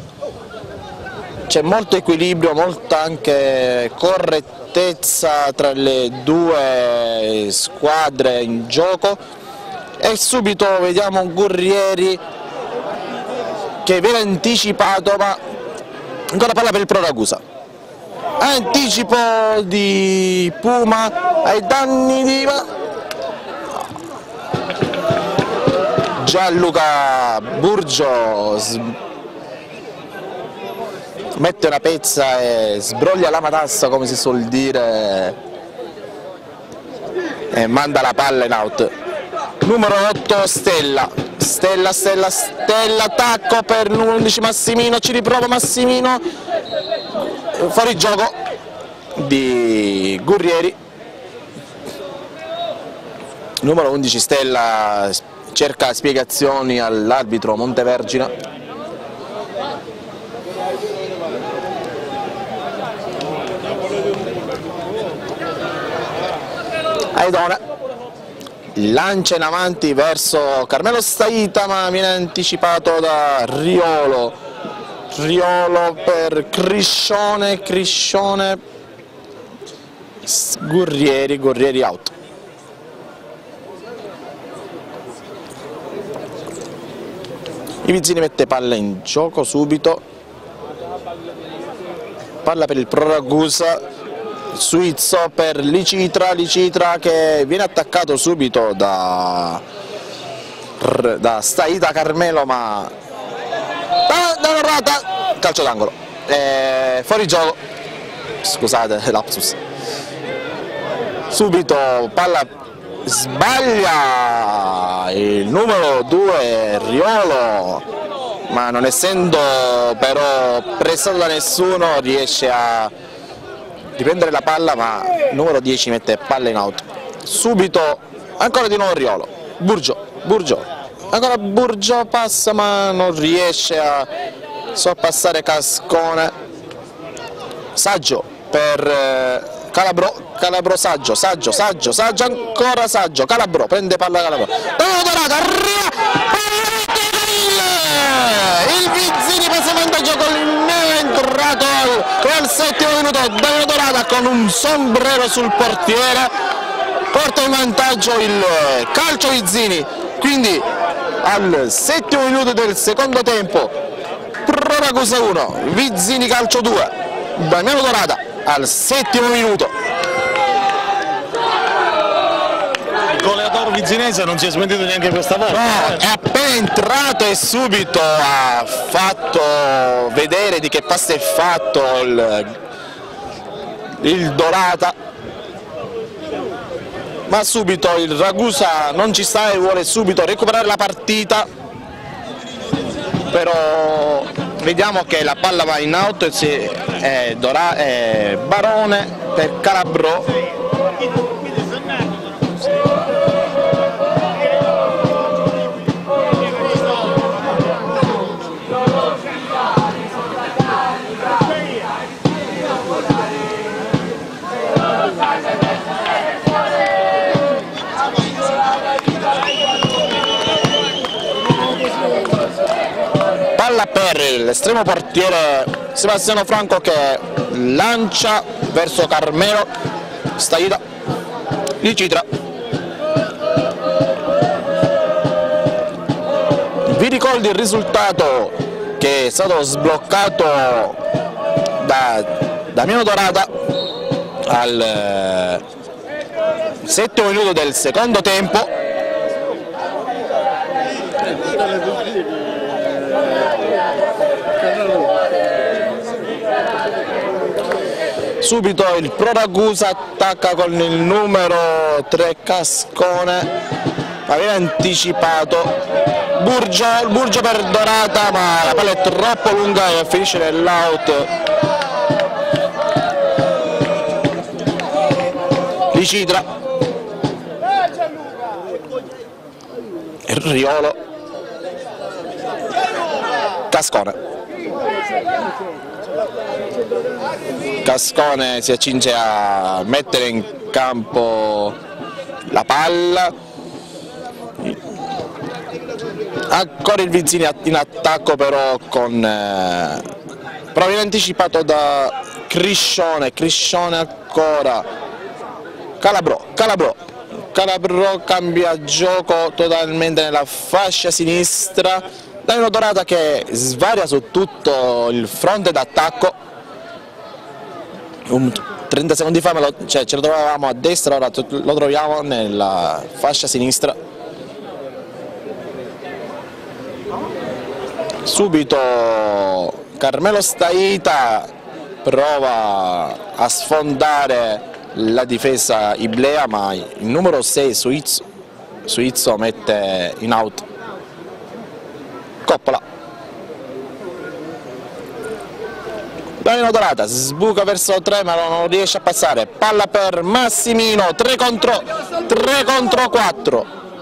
S1: c'è molto equilibrio, molta anche correttezza tra le due squadre in gioco, e subito vediamo Gurrieri che viene anticipato, ma ancora palla per il Pro Ragusa. Anticipo di Puma ai danni di Gianluca Burgio, mette una pezza e sbroglia la matassa, come si suol dire, e manda la palla in out. Numero 8 Stella, attacco per numero 11 Massimino, ci riprova Massimino, fuori gioco di Gurrieri. Numero 11 Stella cerca spiegazioni all'arbitro Montevergine. Aidone lancia in avanti verso Carmelo Staita, ma viene anticipato da Riolo per Criscione, Gurrieri out. I Vizzini mette palla in gioco subito, palla per il Pro Ragusa, Suizzo per Licitra che viene attaccato subito da Staita Carmelo, ma da rata, calcio d'angolo, fuori gioco, scusate lapsus, subito palla, sbaglia il numero 2 Riolo, ma non essendo però pressato da nessuno riesce a riprendere la palla, ma il numero 10 mette palla in out. Subito ancora di nuovo Riolo, Burgio, ancora Burgio passa, ma non riesce a sorpassare Cascone. Saggio per Calabro, Saggio, ancora Saggio, Calabro, prende palla Calabro, il Vizzini passa in vantaggio entrato al 7° minuto, Danilo Dorata con un sombrero sul portiere porta in vantaggio il calcio Vizzini, quindi al 7° minuto del secondo tempo Pro Ragusa 1, Vizzini calcio 2, Damiano Dorata al 7° minuto.
S2: Il goleador vizinese non si è smentito neanche questa volta.
S1: No, è appena entrato e subito ha fatto vedere di che pasta è fatto il Dorata, ma subito il Ragusa non ci sta e vuole subito recuperare la partita, però vediamo che la palla va in out e Barone per Calabrò. Palla per l'estremo portiere Sebastiano Franco che lancia verso Carmelo Staida di Citra. Vi ricordo il risultato che è stato sbloccato da Damiano Dorata al 7° minuto del secondo tempo. Subito il Pro Ragusa attacca con il numero 3 Cascone, aveva anticipato Burgio per Dorata, ma la palla è troppo lunga e finisce nell'out. Licidra, Riolo, Cascone si accinge a mettere in campo la palla, ancora il Vizzini in attacco però viene anticipato da Criscione ancora, Calabrò cambia gioco totalmente nella fascia sinistra, Danilo Dorata che svaria su tutto il fronte d'attacco. 30 secondi fa ce lo trovavamo a destra, ora lo troviamo nella fascia sinistra. Subito Carmelo Staita prova a sfondare la difesa Iblea, ma il numero 6 Suizzo mette in out. Coppola, Danilo Dorata sbuca verso 3 ma non riesce a passare, palla per Massimino, 3 contro 4,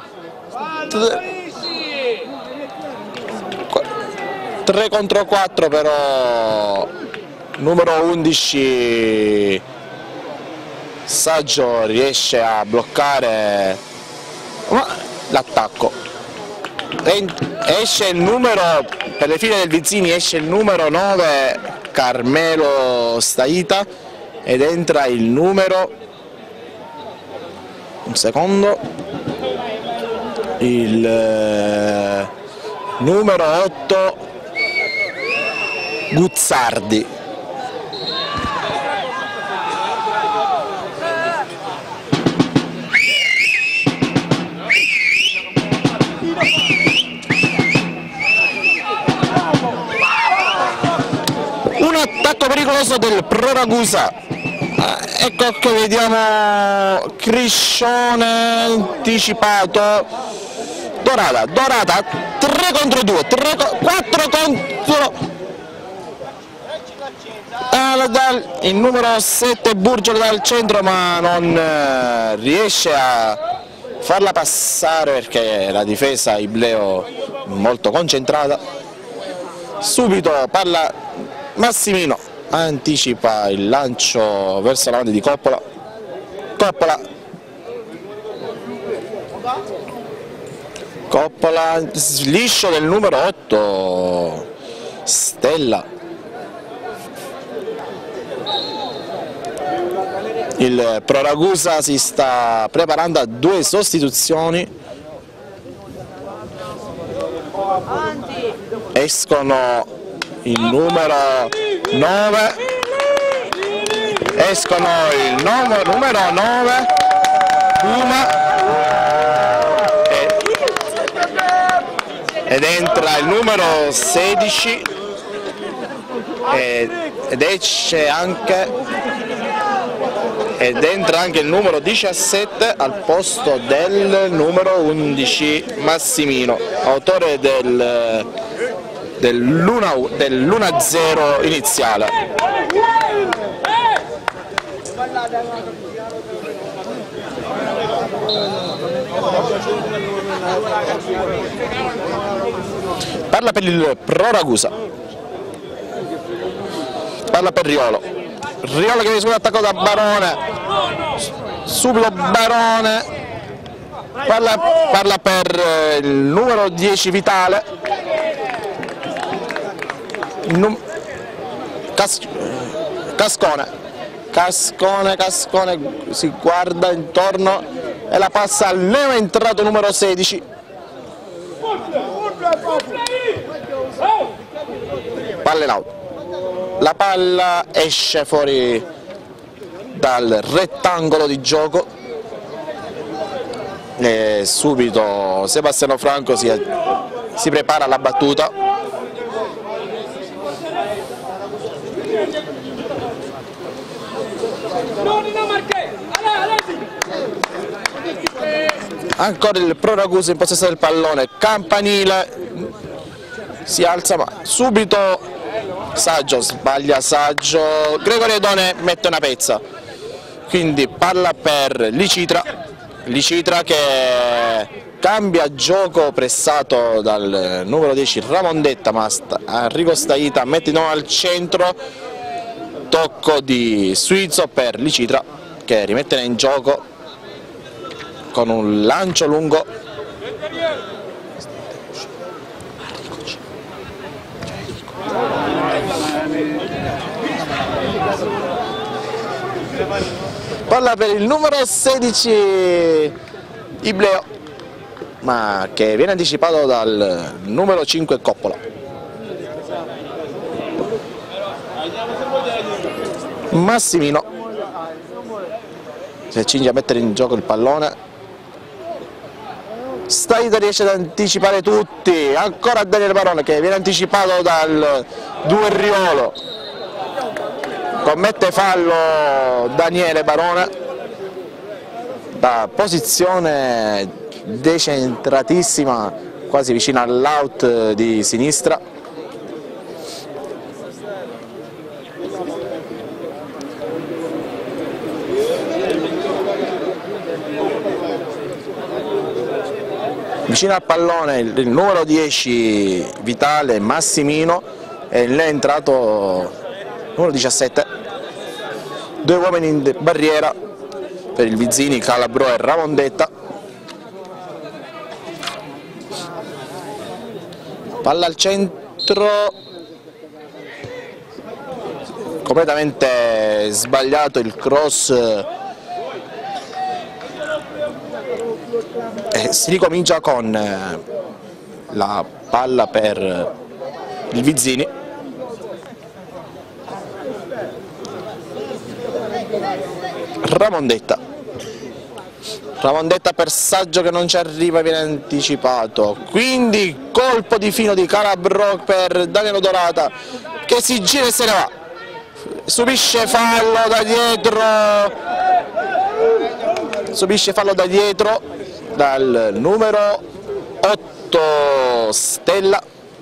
S1: 3 contro 4 però numero 11 Saggio riesce a bloccare l'attacco. Esce il numero, per le file del Vizzini esce il numero 9 Carmelo Staita ed entra il numero, il numero 8 Guzzardi. Un attacco pericoloso del Pro Ragusa, ecco che vediamo Criscione anticipato, Dorata 3 contro 2, 4 contro il numero 7 Burgio dal centro, ma non riesce a farla passare perché la difesa Ibleo molto concentrata. Subito palla Massimino, anticipa il lancio verso l'avanti di Coppola, liscio del numero 8 Stella. Il Pro Ragusa si sta preparando a 2 sostituzioni, escono il numero 9 escono il numero 9 Puma ed entra il numero 16 ed entra anche il numero 17 al posto del numero 11 Massimino, autore dell'1-0 iniziale. Parla per il Pro Ragusa, parla per Riolo che viene sull'attacco da Barone, subito Barone, parla per il numero 10 Vitale, Cascone si guarda intorno e la passa al neo entrato numero 16. Palla in out. La palla esce fuori dal rettangolo di gioco e subito Sebastiano Franco si prepara alla battuta. Ancora il Pro Ragusa in possesso del pallone, Campanile si alza ma subito Saggio sbaglia, Gregorio Edone mette una pezza, quindi palla per Licitra che cambia gioco pressato dal numero 10 Ramondetta, ma Enrico Staita mette di nuovo al centro, tocco di Suizzo per Licitra che rimette in gioco con un lancio lungo. Palla per il numero 16 Ibleo, ma che viene anticipato dal numero 5 Coppola. Massimino si accinge a mettere in gioco il pallone. Staita riesce ad anticipare tutti, ancora Daniele Barone che viene anticipato dal 2 Riolo, commette fallo Daniele Barone da posizione decentratissima, quasi vicino all'out di sinistra. Vicino al pallone il numero 10 Vitale Massimino e lì è entrato il numero 17, due uomini in barriera per il Vizzini, Calabro e Ramondetta. Palla al centro, completamente sbagliato il cross. Si ricomincia con la palla per il Vizzini. Ramondetta per Saggio che non ci arriva, viene anticipato, quindi colpo di fino di Calabro per Danilo Dorata che si gira e se ne va, subisce fallo da dietro dal numero 8 Stella.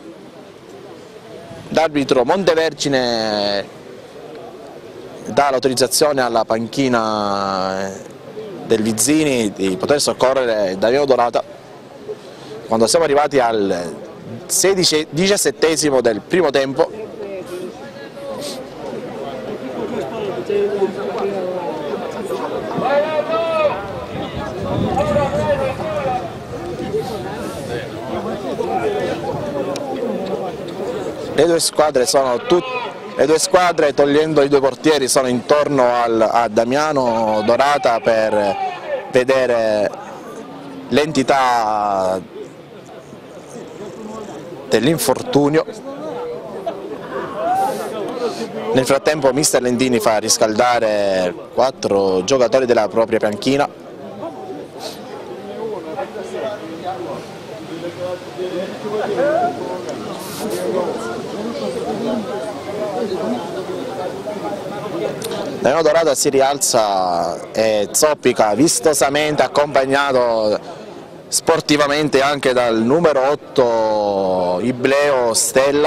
S1: L'arbitro Montevergine dà l'autorizzazione alla panchina del Vizzini di poter soccorrere Danilo Dorata quando siamo arrivati al 17esimo del primo tempo. Le due squadre, togliendo i due portieri, sono intorno a Damiano Dorata per vedere l'entità dell'infortunio. Nel frattempo mister Lentini fa riscaldare 4 giocatori della propria panchina. Daniele Dorata si rialza e zoppica vistosamente, accompagnato sportivamente anche dal numero 8 Ibleo Stella.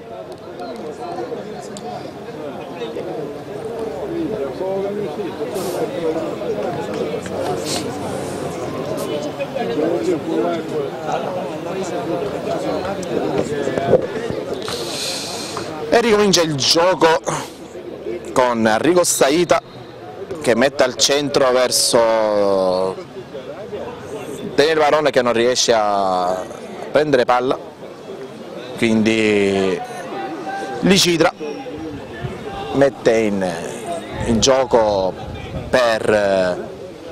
S1: E ricomincia il gioco con Arrigo Staita che mette al centro verso Daniele Barone che non riesce a prendere palla, quindi Licidra mette in gioco per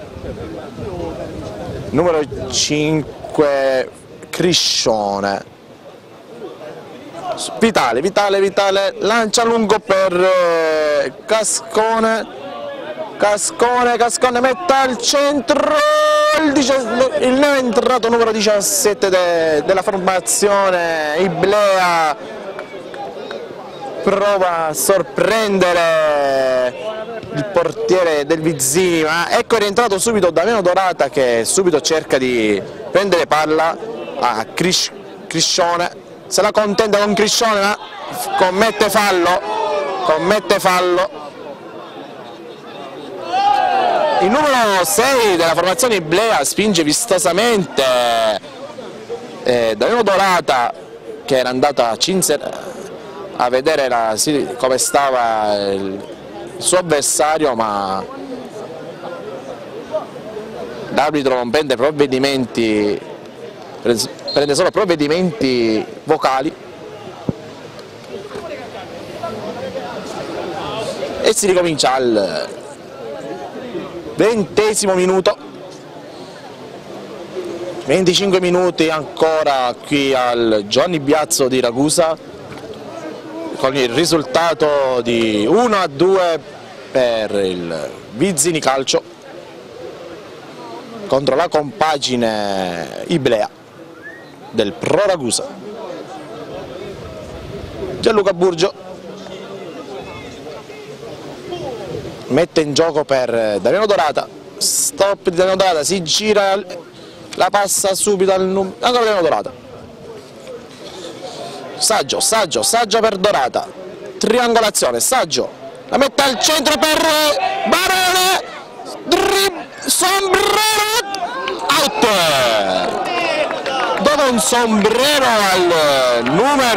S1: numero 5 Criscione. Vitale lancia lungo per Cascone mette al centro il neo entrato numero 17 della formazione Iblea, prova a sorprendere il portiere del Vizzini, ma ecco è rientrato subito Damiano Dorata che subito cerca di prendere palla a Criscione, se la contenta con Criscione ma commette fallo. Il numero 6 della formazione Iblea spinge vistosamente Damiano Dorata che era andato a vedere come stava il suo avversario, ma l'arbitro non prende provvedimenti, prende solo provvedimenti vocali e si ricomincia al 20° minuto, 25 minuti ancora qui al Giovanni Biazzo di Ragusa con il risultato di 1-2 per il Vizzini Calcio contro la compagine Iblea del Pro Ragusa. Gianluca Burgio mette in gioco per Damiano Dorata, stop di Damiano Dorata, si gira, la passa subito ancora Damiano Dorata, Saggio per Dorata, triangolazione, Saggio la mette al centro per Barone, sombrero, out! Dopo un sombrero al numero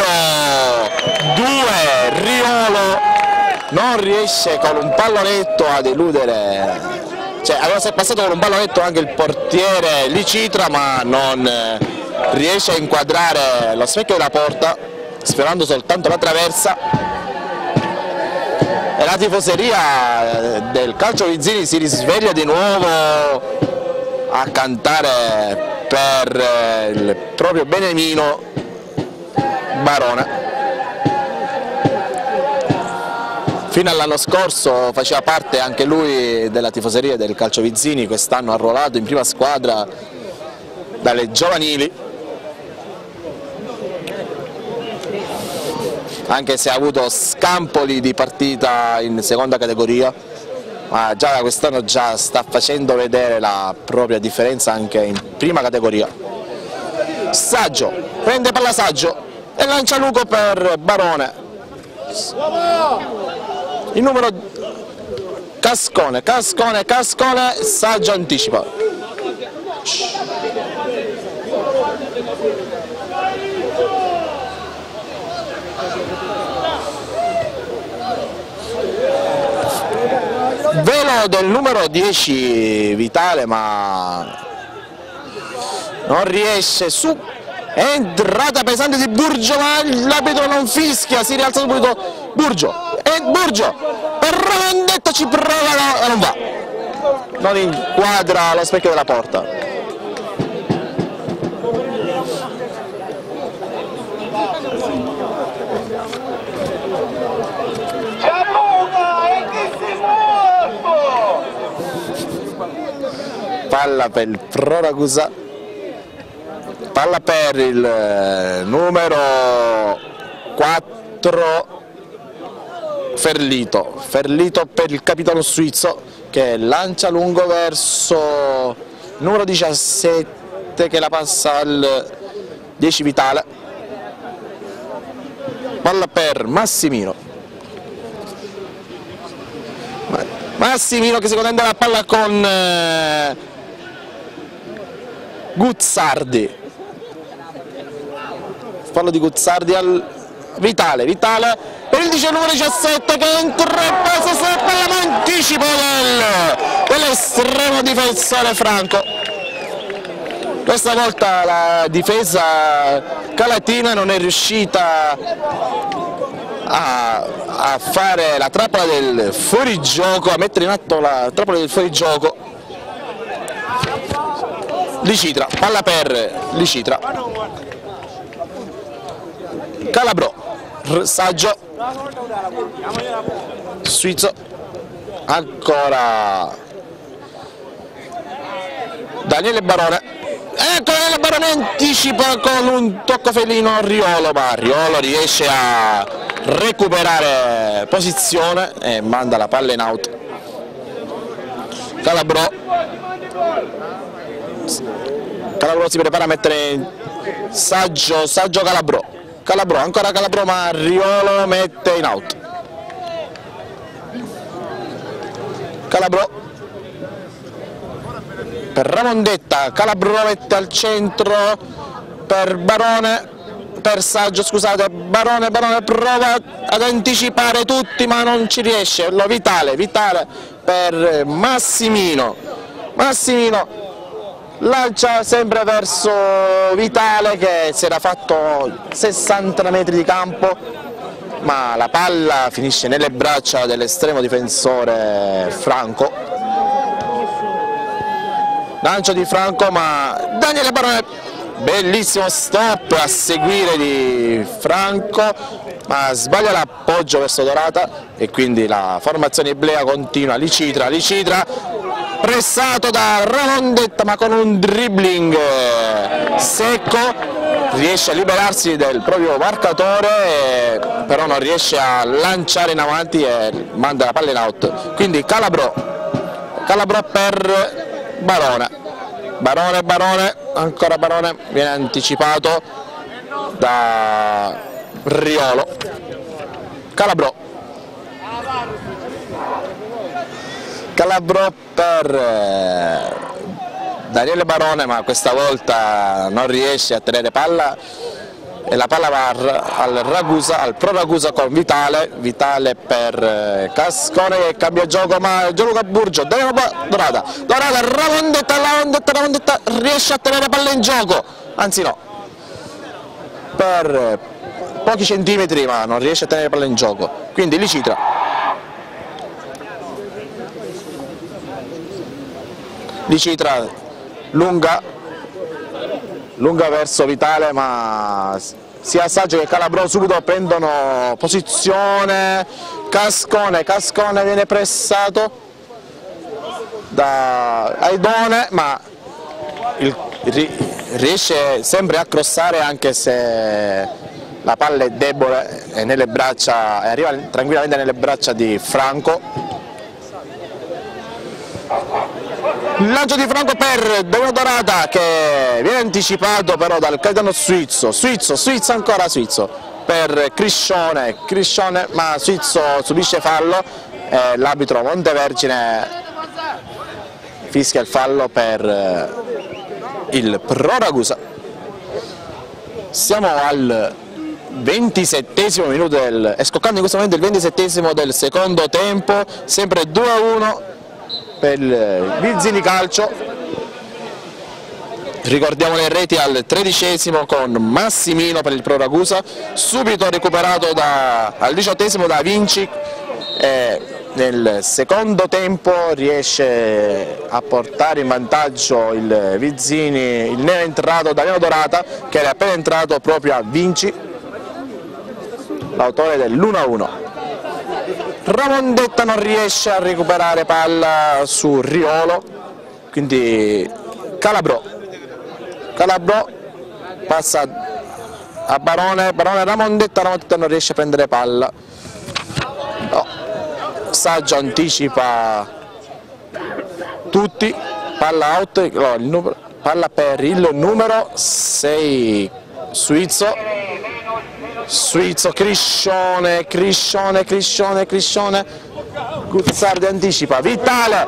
S1: 2 Riolo non riesce con un pallonetto ad eludere, cioè aveva passato con un pallonetto anche il portiere Licitra ma non riesce a inquadrare lo specchio della porta, sperando soltanto la traversa, e la tifoseria del Calcio Vizzini si risveglia di nuovo a cantare per il proprio benemino Barone. Fino all'anno scorso faceva parte anche lui della tifoseria del Calcio Vizzini, quest'anno arruolato in prima squadra dalle giovanili, anche se ha avuto scampoli di partita in seconda categoria, ma già quest'anno già sta facendo vedere la propria differenza anche in prima categoria. Saggio, prende palla Saggio e lancia lungo per Barone. Il numero Cascone, Saggio anticipa. Velo del numero 10 Vitale, ma non riesce su. Entrata pesante di Burgio, ma l'arbitro non fischia, si rialza subito Burgio per Ravandetta, ci prova, ma non va, non inquadra lo specchio della porta. palla per il Pro Ragusa, palla per il numero 4 Ferlito per il capitano suizzo che lancia lungo verso il numero 17 che la passa al 10 Vitale, palla per Massimino che si contende la palla con Guzzardi, fallo di Guzzardi al Vitale per il numero 17 che entra e passa sulla palla ma anticipo dell'estremo difensore Franco. Questa volta la difesa calatina non è riuscita a fare la trappola del fuorigioco, a mettere in atto la trappola del fuorigioco. Licitra, palla per Licitra, Calabrò, Saggio, Suizzo, ancora Daniele Barone, ecco Daniele Barone anticipa con un tocco felino Riolo, ma Riolo riesce a recuperare posizione e manda la palla in out. Calabrò si prepara a mettere in Saggio Calabrò, ancora Calabrò ma Riolo mette in out. Calabrò per Ramondetta, Calabrò mette al centro per Barone, per Saggio scusate, Barone prova ad anticipare tutti ma non ci riesce, Vitale per Massimino lancia sempre verso Vitale che si era fatto 60 metri di campo ma la palla finisce nelle braccia dell'estremo difensore Franco. Lancio di Franco ma Daniele Barone, bellissimo stop a seguire di Franco ma sbaglia l'appoggio verso Dorata e quindi la formazione iblea continua. Licitra pressato da Ramondetta ma con un dribbling secco riesce a liberarsi del proprio marcatore però non riesce a lanciare in avanti e manda la palla in out. Quindi Calabrò per Barone, ancora Barone, viene anticipato da Riolo. Calabrò per Daniele Barone ma questa volta non riesce a tenere palla e la palla va al Pro Ragusa con Vitale per Cascone che cambia gioco ma Gianluca Burgio, Dorata, Ramondetta riesce a tenere palla in gioco, anzi no, per pochi centimetri ma non riesce a tenere palla in gioco, quindi Licitra lunga verso Vitale ma sia Saggio che Calabrò subito prendono posizione. Cascone viene pressato da Aidone ma riesce sempre a crossare anche se la palla è debole e nelle braccia, arriva tranquillamente nelle braccia di Franco. Il lancio di Franco per Danilo Dorata che viene anticipato però dal capitano Suizzo per Criscione ma Suizzo subisce fallo e l'arbitro Montevergine fischia il fallo per il Pro Ragusa. Siamo al 27esimo minuto è scoccando in questo momento il 27esimo del secondo tempo, sempre 2-1 per il Vizzini Calcio. Ricordiamo le reti al 13esimo con Massimino per il Pro Ragusa, subito recuperato al 18esimo da Vinci e nel secondo tempo riesce a portare in vantaggio il Vizzini, il neoentrato Danilo Dorata che era appena entrato proprio a Vinci, l'autore dell'1-1. Ramondetta non riesce a recuperare palla su Riolo, quindi Calabrò passa a Barone, Ramondetta non riesce a prendere palla, no. Saggio anticipa tutti, palla out, palla per il numero 6 Suizzo, Criscione, Guzzardi anticipa, Vitale,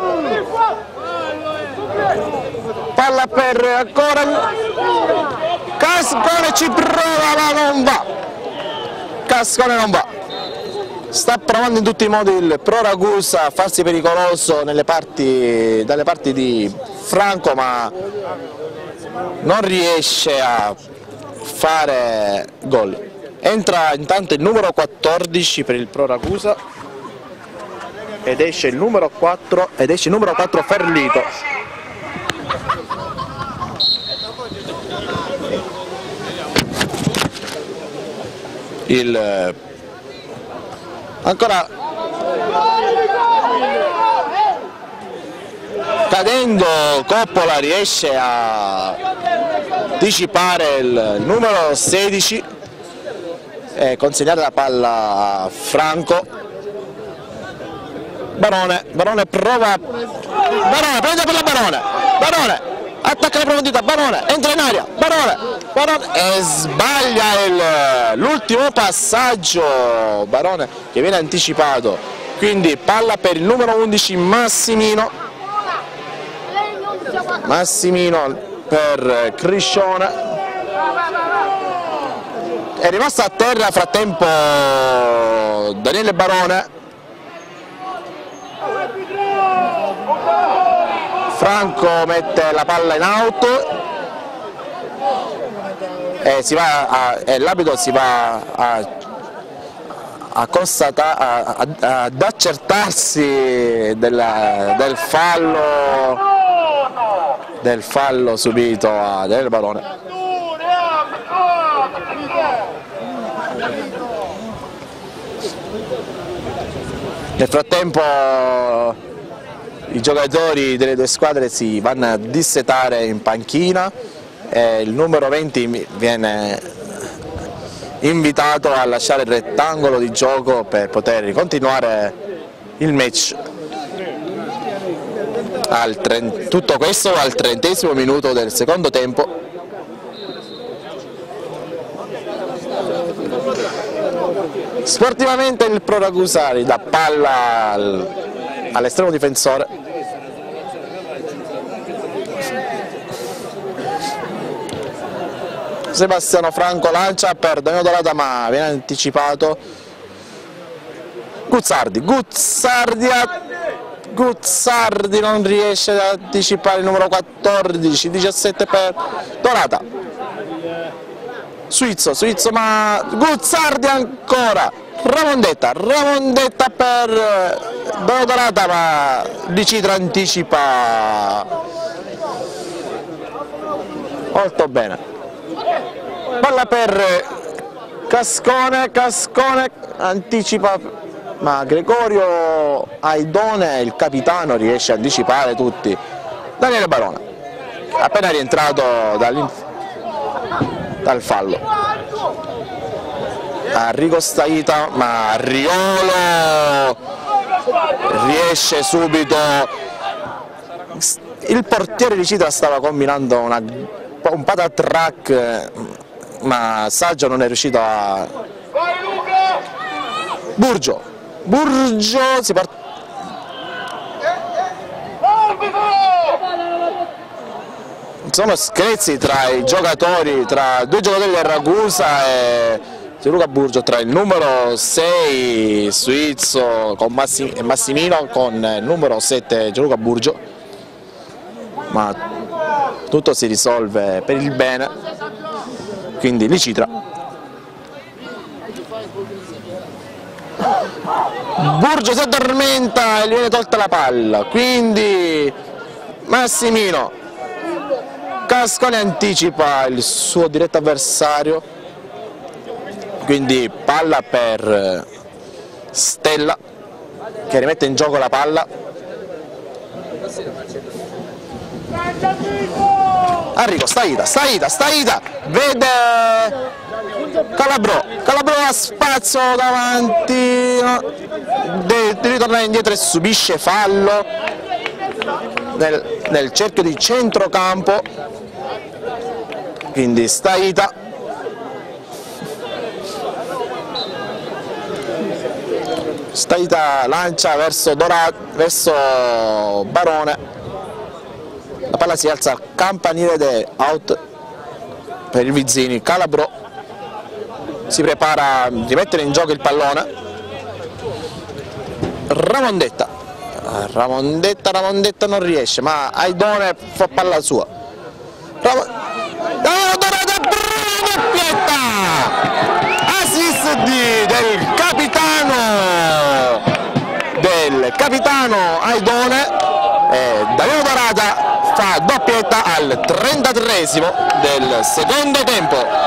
S1: palla per ancora Cascone, ci prova ma non va, Cascone non va, sta provando in tutti i modi il Pro Ragusa a farsi pericoloso dalle parti di Franco, ma non riesce a fare gol. Entra intanto il numero 14 per il Pro Ragusa ed esce il numero 4 Ferlito. Ancora cadendo Coppola riesce a anticipare il numero 16 e consegnare la palla a Franco. Barone prova, prende per la Barone attacca la profondità, Barone entra in aria, Barone e sbaglia l'ultimo passaggio, Barone che viene anticipato, quindi palla per il numero 11 Massimino per Criscione, è rimasto a terra nel frattempo Daniele Barone. Franco mette la palla in out e l'arbitro si va ad accertarsi del fallo subito a Daniele Barone. Nel frattempo i giocatori delle due squadre si vanno a dissetare in panchina e il numero 20 viene invitato a lasciare il rettangolo di gioco per poter continuare il match. Tutto questo al 30° minuto del secondo tempo. Sportivamente il Pro Ragusa dà palla all'estremo difensore. Sebastiano Franco lancia per Danilo Dorata ma viene anticipato. Guzzardi non riesce ad anticipare il numero 14, 17 per Dorata. Suizzo ma Guzzardi ancora, Ramondetta per Dorata ma Licitra anticipa molto bene. Palla per Cascone anticipa ma Gregorio Aidone, il capitano, riesce a anticipare tutti. Daniele Barone appena rientrato dal fallo. Arrigo Staita ma Riolo riesce subito. Il portiere di Citra stava combinando un patatrack ma Saggio non è riuscito a... Burgio si parte. Sono screzi tra i giocatori, tra due giocatori del Ragusa e Gianluca Burgio, tra il numero 6 Suizzo e Massimino con il numero 7 Gianluca Burgio, ma tutto si risolve per il bene, quindi Licitra. Burgio si addormenta e gli viene tolta la palla, quindi Massimino, Cascone anticipa il suo diretto avversario, quindi palla per Stella che rimette in gioco la palla. Arrigo, Staita, vede Calabrò ha spazio davanti, deve ritornare indietro e subisce fallo nel cerchio di centrocampo, quindi Staita. Staita lancia verso Barone, la palla si alza al campanile out per il Vizzini. Calabrò si prepara a rimettere in gioco il pallone. Ramondetta non riesce, ma Aidone fa palla sua. Doppietta! Assist del capitano Aidone, e Danilo Dorata fa doppietta al 33esimo del secondo tempo.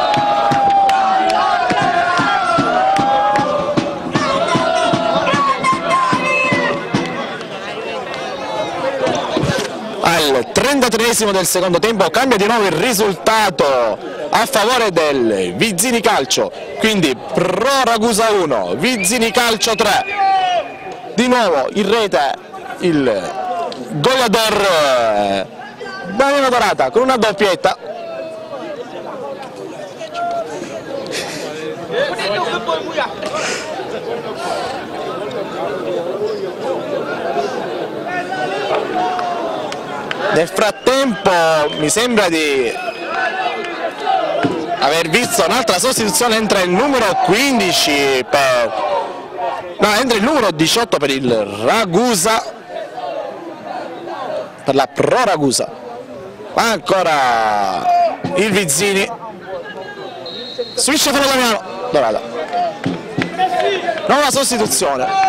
S1: Al 33esimo del secondo tempo cambia di nuovo il risultato a favore del Vizzini Calcio, quindi Pro Ragusa 1, Vizzini Calcio 3. Di nuovo in rete il goleador Danilo Dorata con una doppietta. Nel frattempo mi sembra di aver visto un'altra sostituzione, entra il numero 15 entra il numero 18 per il Ragusa, per la Pro Ragusa. Ma ancora il Vizzini, switch per Damiano Dorata, nuova sostituzione.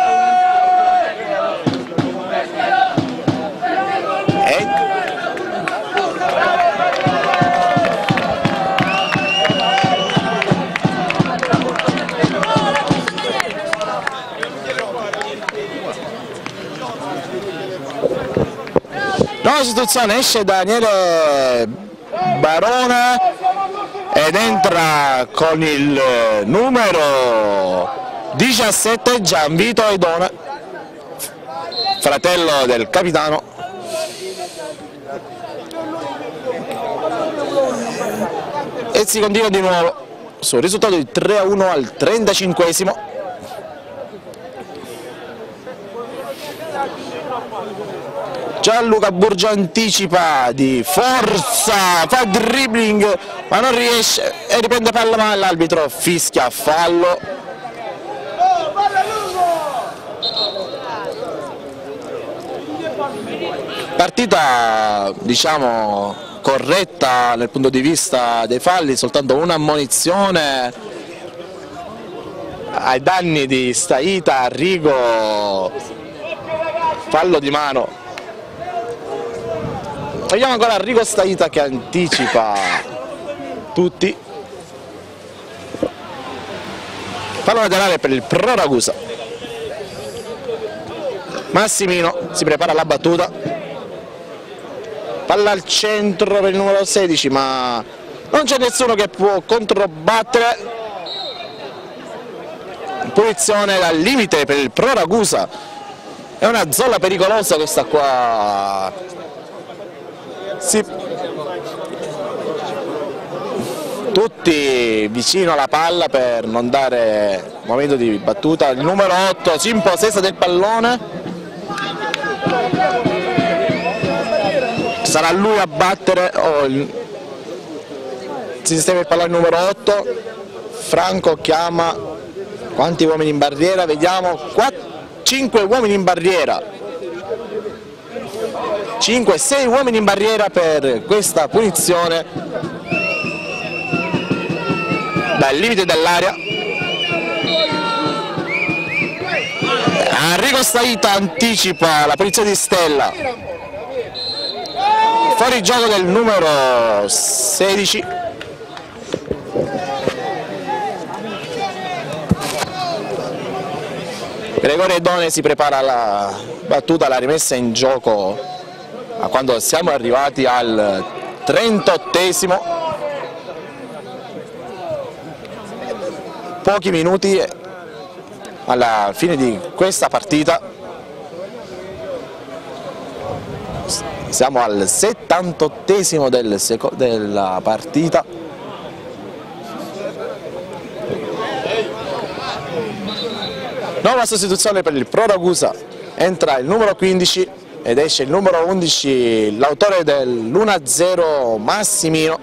S1: Nuova sostituzione, esce Daniele Barone ed entra con il numero 17 Gianvito Aidone, fratello del capitano. E si continua di nuovo sul risultato di 3-1 al 35esimo. Gianluca Burgia anticipa di forza, fa dribbling ma non riesce e riprende palla, ma l'arbitro fischia fallo. Partita diciamo corretta nel punto di vista dei falli, soltanto un'ammonizione ai danni di Staita, Arrigo, fallo di mano. Vediamo ancora Arrigo Staita che anticipa tutti. Fallo laterale per il Pro Ragusa. Massimino si prepara alla battuta. Palla al centro per il numero 16, ma non c'è nessuno che può controbattere. Punizione dal limite per il Pro Ragusa. È una zona pericolosa questa qua. Sì. Tutti vicino alla palla per non dare momento di battuta. Il numero 8 si impossessa del pallone, sarà lui a battere. Si sistema il pallone numero 8. Franco chiama quanti uomini in barriera, vediamo 5 uomini in barriera, 5-6 uomini in barriera per questa punizione dal limite dell'area. Arrigo Staita anticipa la punizione di Stella, fuori gioco del numero 16. Gregorio Aidone si prepara la battuta, la rimessa in gioco a quando siamo arrivati al 38esimo, pochi minuti alla fine di questa partita. Siamo al 78esimo della partita. Nuova sostituzione per il Pro Ragusa, entra il numero 15 ed esce il numero 11, l'autore dell'1-0 Massimino.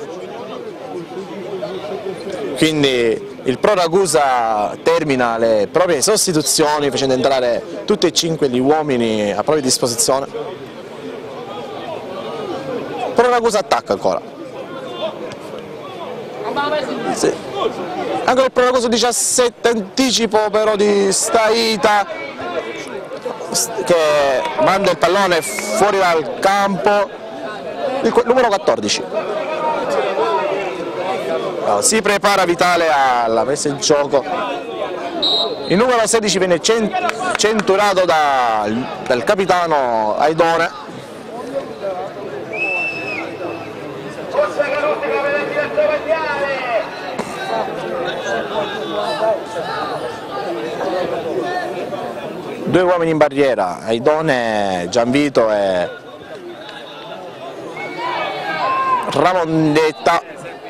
S1: Quindi il Pro Ragusa termina le proprie sostituzioni facendo entrare tutti e 5 gli uomini a propria disposizione. Pro Ragusa attacca ancora. Sì. Anche il Pro Ragusa 17, anticipo però di Staita che manda il pallone fuori dal campo. Il numero 14. Allora, si prepara Vitale alla messa in gioco. Il numero 16 viene centurato dal capitano Aidone. Due uomini in barriera, Aidone, Gianvito e Ramondetta.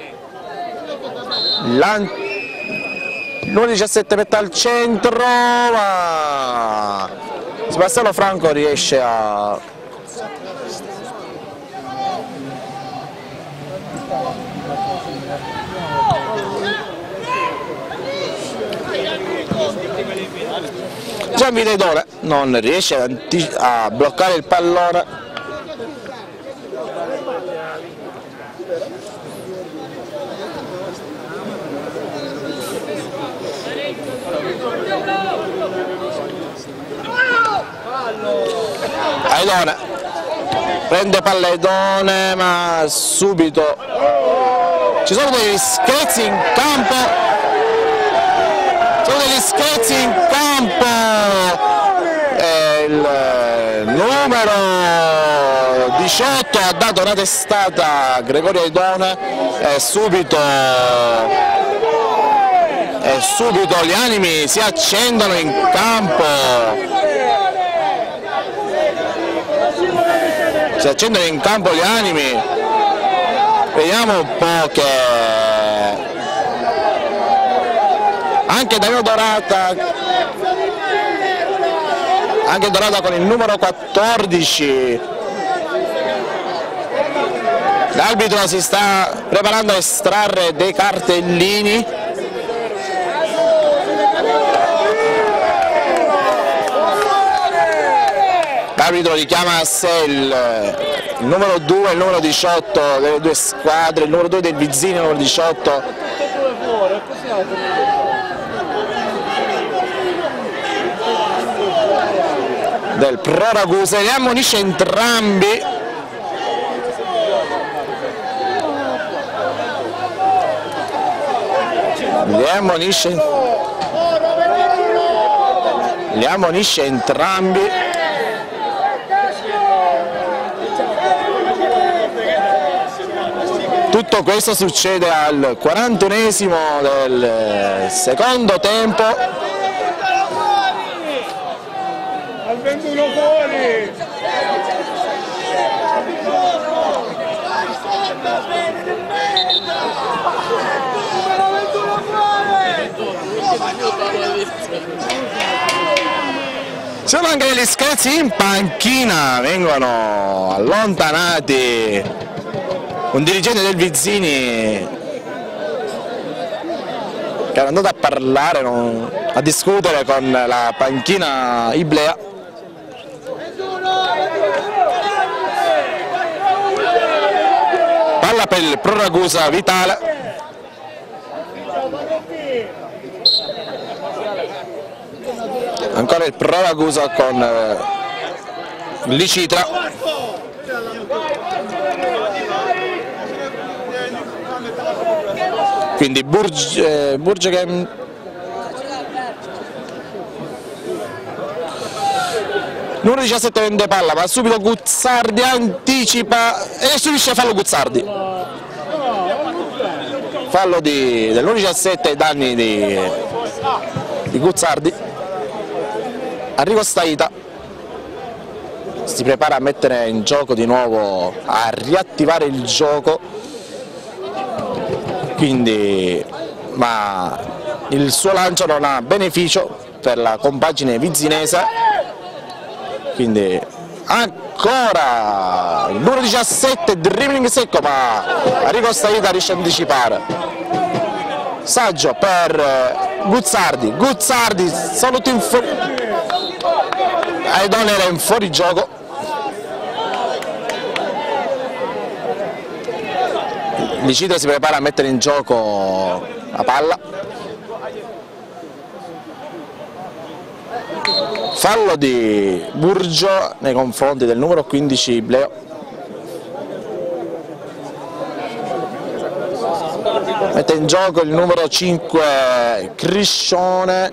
S1: Numero 17 mette al centro, ma Sebastiano Franco riesce a Gianvito Aidone non riesce a bloccare il pallone. Aidone prende palla Aidone, ma subito ci sono degli screzi in campo. Il numero 18 ha dato una testata a Gregorio Aidone e subito gli animi si accendono in campo. Si accendono in campo gli animi. Vediamo un po' che anche Danilo Dorata, con il numero 14, l'arbitro si sta preparando a estrarre dei cartellini. L'arbitro richiama a sé il numero 2 e il numero 18 delle due squadre, il numero 2 del Vizzini e il numero 18 del Pro Ragusa. Li ammonisce entrambi. Li ammonisce entrambi. Tutto questo succede al 41esimo del secondo tempo.
S3: Al 21 fuori!
S1: Sono anche degli scherzi in panchina, vengono allontanati. Un dirigente del Vizzini che era andato a parlare, a discutere con la panchina iblea. Palla per il Pro Ragusa Vitale. Ancora il Pro Ragusa con Licitra. Quindi Burgegem numero 17 vende palla, ma subito Guzzardi anticipa e subisce fallo Guzzardi. Fallo del numero 17 ai danni di Guzzardi. Arrigo Staita si prepara a mettere in gioco di nuovo, a riattivare il gioco, quindi ma il suo lancio non ha beneficio per la compagine vizinese, quindi ancora il numero 17 dribbling secco, ma Arrigo Staita riesce a anticipare. Saggio per Guzzardi, Guzzardi saluto in fuori, Aidon era in fuorigioco. Licitro si prepara a mettere in gioco la palla. Fallo di Burgio nei confronti del numero 15 Bleo. Mette in gioco il numero 5 Criscione.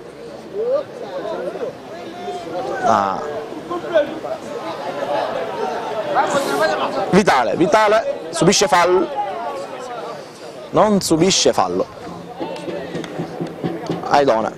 S1: Vitale subisce fallo, non subisce fallo. Aidone.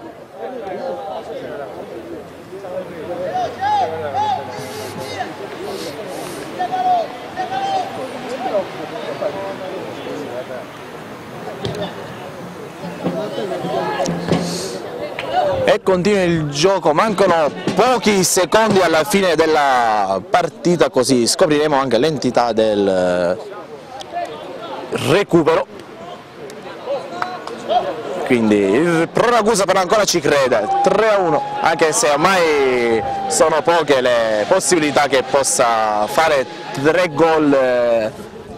S1: E continua il gioco, mancano pochi secondi alla fine della partita, così scopriremo anche l'entità del recupero. Quindi il Pro Ragusa però ancora ci crede, 3-1, anche se ormai sono poche le possibilità che possa fare 3 gol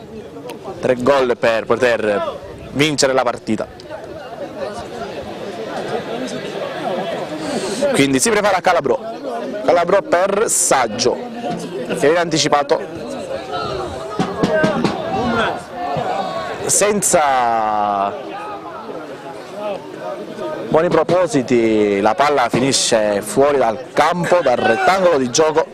S1: per poter vincere la partita. Quindi si prepara Calabro per Saggio, che viene anticipato senza buoni propositi, la palla finisce fuori dal campo, dal rettangolo di gioco.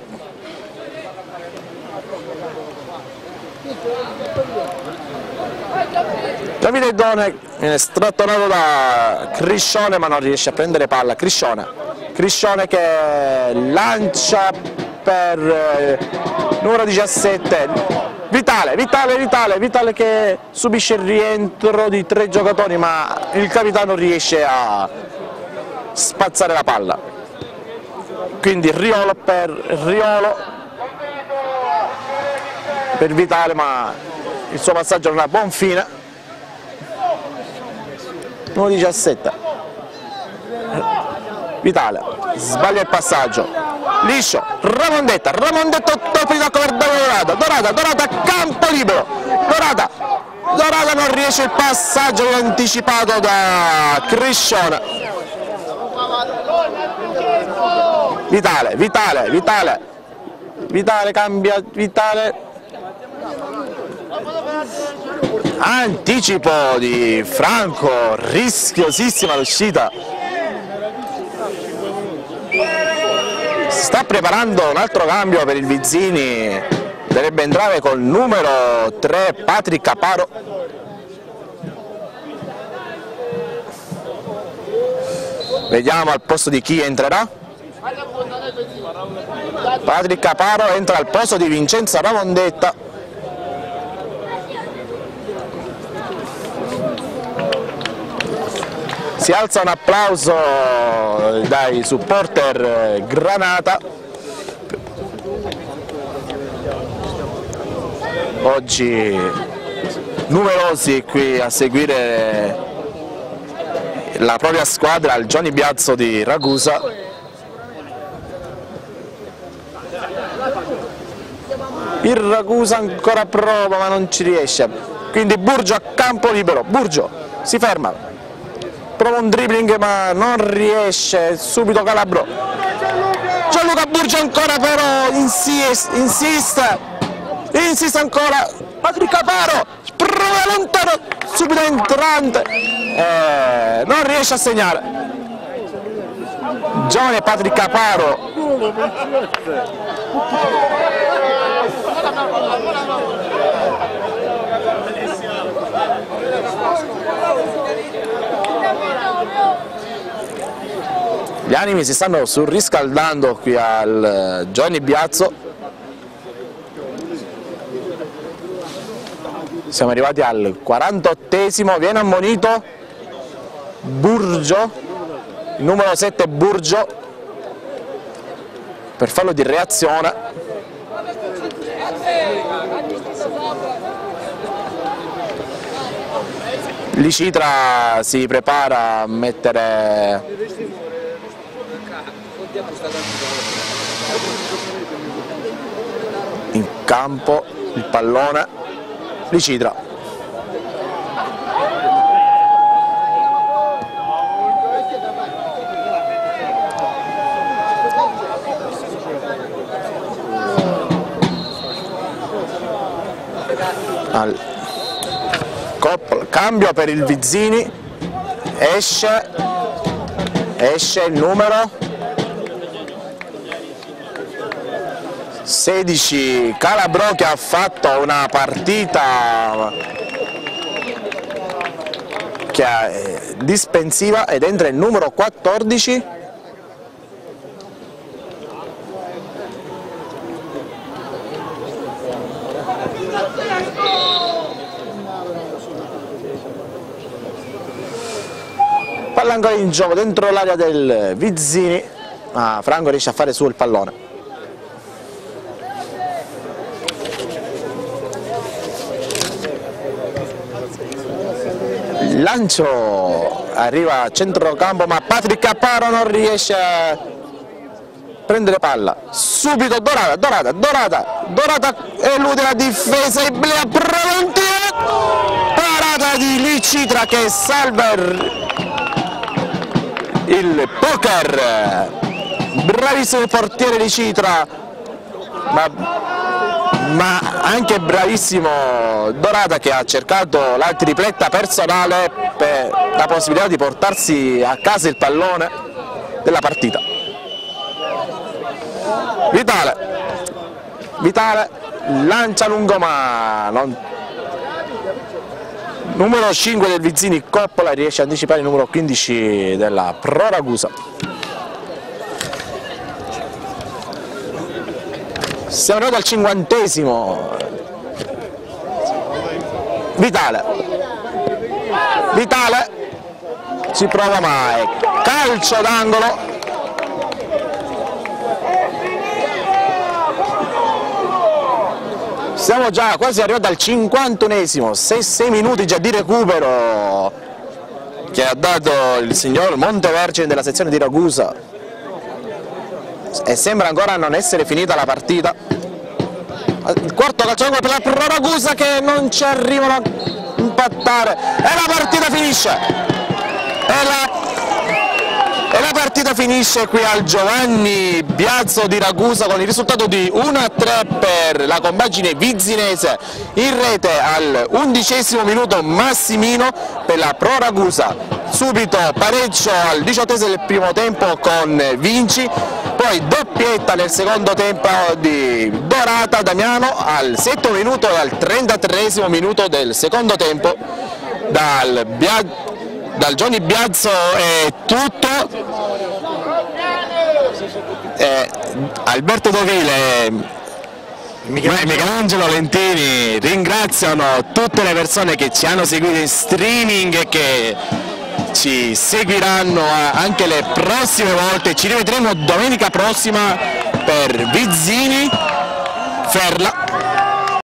S1: Davide Aidone viene strattonato da Criscione, ma non riesce a prendere palla. Criscione che lancia per numero 17, Vitale che subisce il rientro di 3 giocatori, ma il capitano riesce a spazzare la palla. Quindi Riolo per Vitale, ma il suo passaggio non ha buon fine. Numero 17. Vitale sbaglia il passaggio, liscio, Ramondetta toppica per Dorata, campo libero, Dorata non riesce il passaggio anticipato da Criscione. Vitale cambia, anticipo di Franco, rischiosissima l'uscita. Sta preparando un altro cambio per il Vizzini, dovrebbe entrare col numero 3 Patrick Caparo. Vediamo al posto di chi entrerà. Patrick Caparo entra al posto di Vincenzo Ramondetta. Si alza un applauso dai supporter Granata. Oggi numerosi qui a seguire la propria squadra al Giovanni Biazzo di Ragusa. Il Ragusa ancora prova ma non ci riesce, quindi Burgio a campo libero, Burgio si ferma, prova un dribbling ma non riesce, subito Calabro, Gianluca Burgio ancora però insiste ancora, Patrick Caparo, prova lontano, subito entrante, non riesce a segnare. Giovane Patrick Caparo
S3: culo, pizzette!
S1: Gli animi si stanno surriscaldando qui al Giovanni Biazzo. Siamo arrivati al 48esimo, viene ammonito Burgio, il numero 7 Burgio, per fallo di reazione. Licitra si prepara a mettere in campo il pallone. Licitra. Cambio per il Vizzini, esce il numero 16 Calabrò, che ha fatto una partita che è dispensiva, ed entra il numero 14 palla ancora in gioco dentro l'area del Vizzini, ma Franco riesce a fare su il pallone. Lancio arriva a centrocampo, ma Patrick Capparo non riesce a prendere palla. Subito Dorata elude la difesa, Iblea preventiva, parata di Licitra che salva il poker. Bravissimo il portiere Licitra, ma anche bravissimo Dorata, che ha cercato la tripletta personale per la possibilità di portarsi a casa il pallone della partita. Vitale lancia lungo, ma numero 5 del Vizzini Coppola riesce a anticipare il numero 15 della Pro Ragusa. Siamo arrivati al 50esimo. Vitale si prova, ma è calcio d'angolo. Siamo già quasi arrivati al 51esimo, 6 minuti già di recupero che ha dato il signor Montevergine della sezione di Ragusa, e sembra ancora non essere finita la partita. Il quarto calcio per la Pro Ragusa, che non ci arrivano a impattare, e la partita finisce. E la partita finisce qui al Giovanni Biazzo di Ragusa con il risultato di 1-3 per la compagine vizzinese. In rete al 11esimo minuto Massimino per la Pro Ragusa. Subito pareggio al 18esimo del primo tempo con Vinci, poi doppietta nel secondo tempo di Dorata Damiano al 7° minuto e al 33esimo minuto del secondo tempo. Dal Giovanni Biazzo è tutto. Alberto Dovile e Michelangelo Lentini ringraziano tutte le persone che ci hanno seguito in streaming e che ci seguiranno anche le prossime volte. Ci rivedremo domenica prossima per Vizzini Ferla.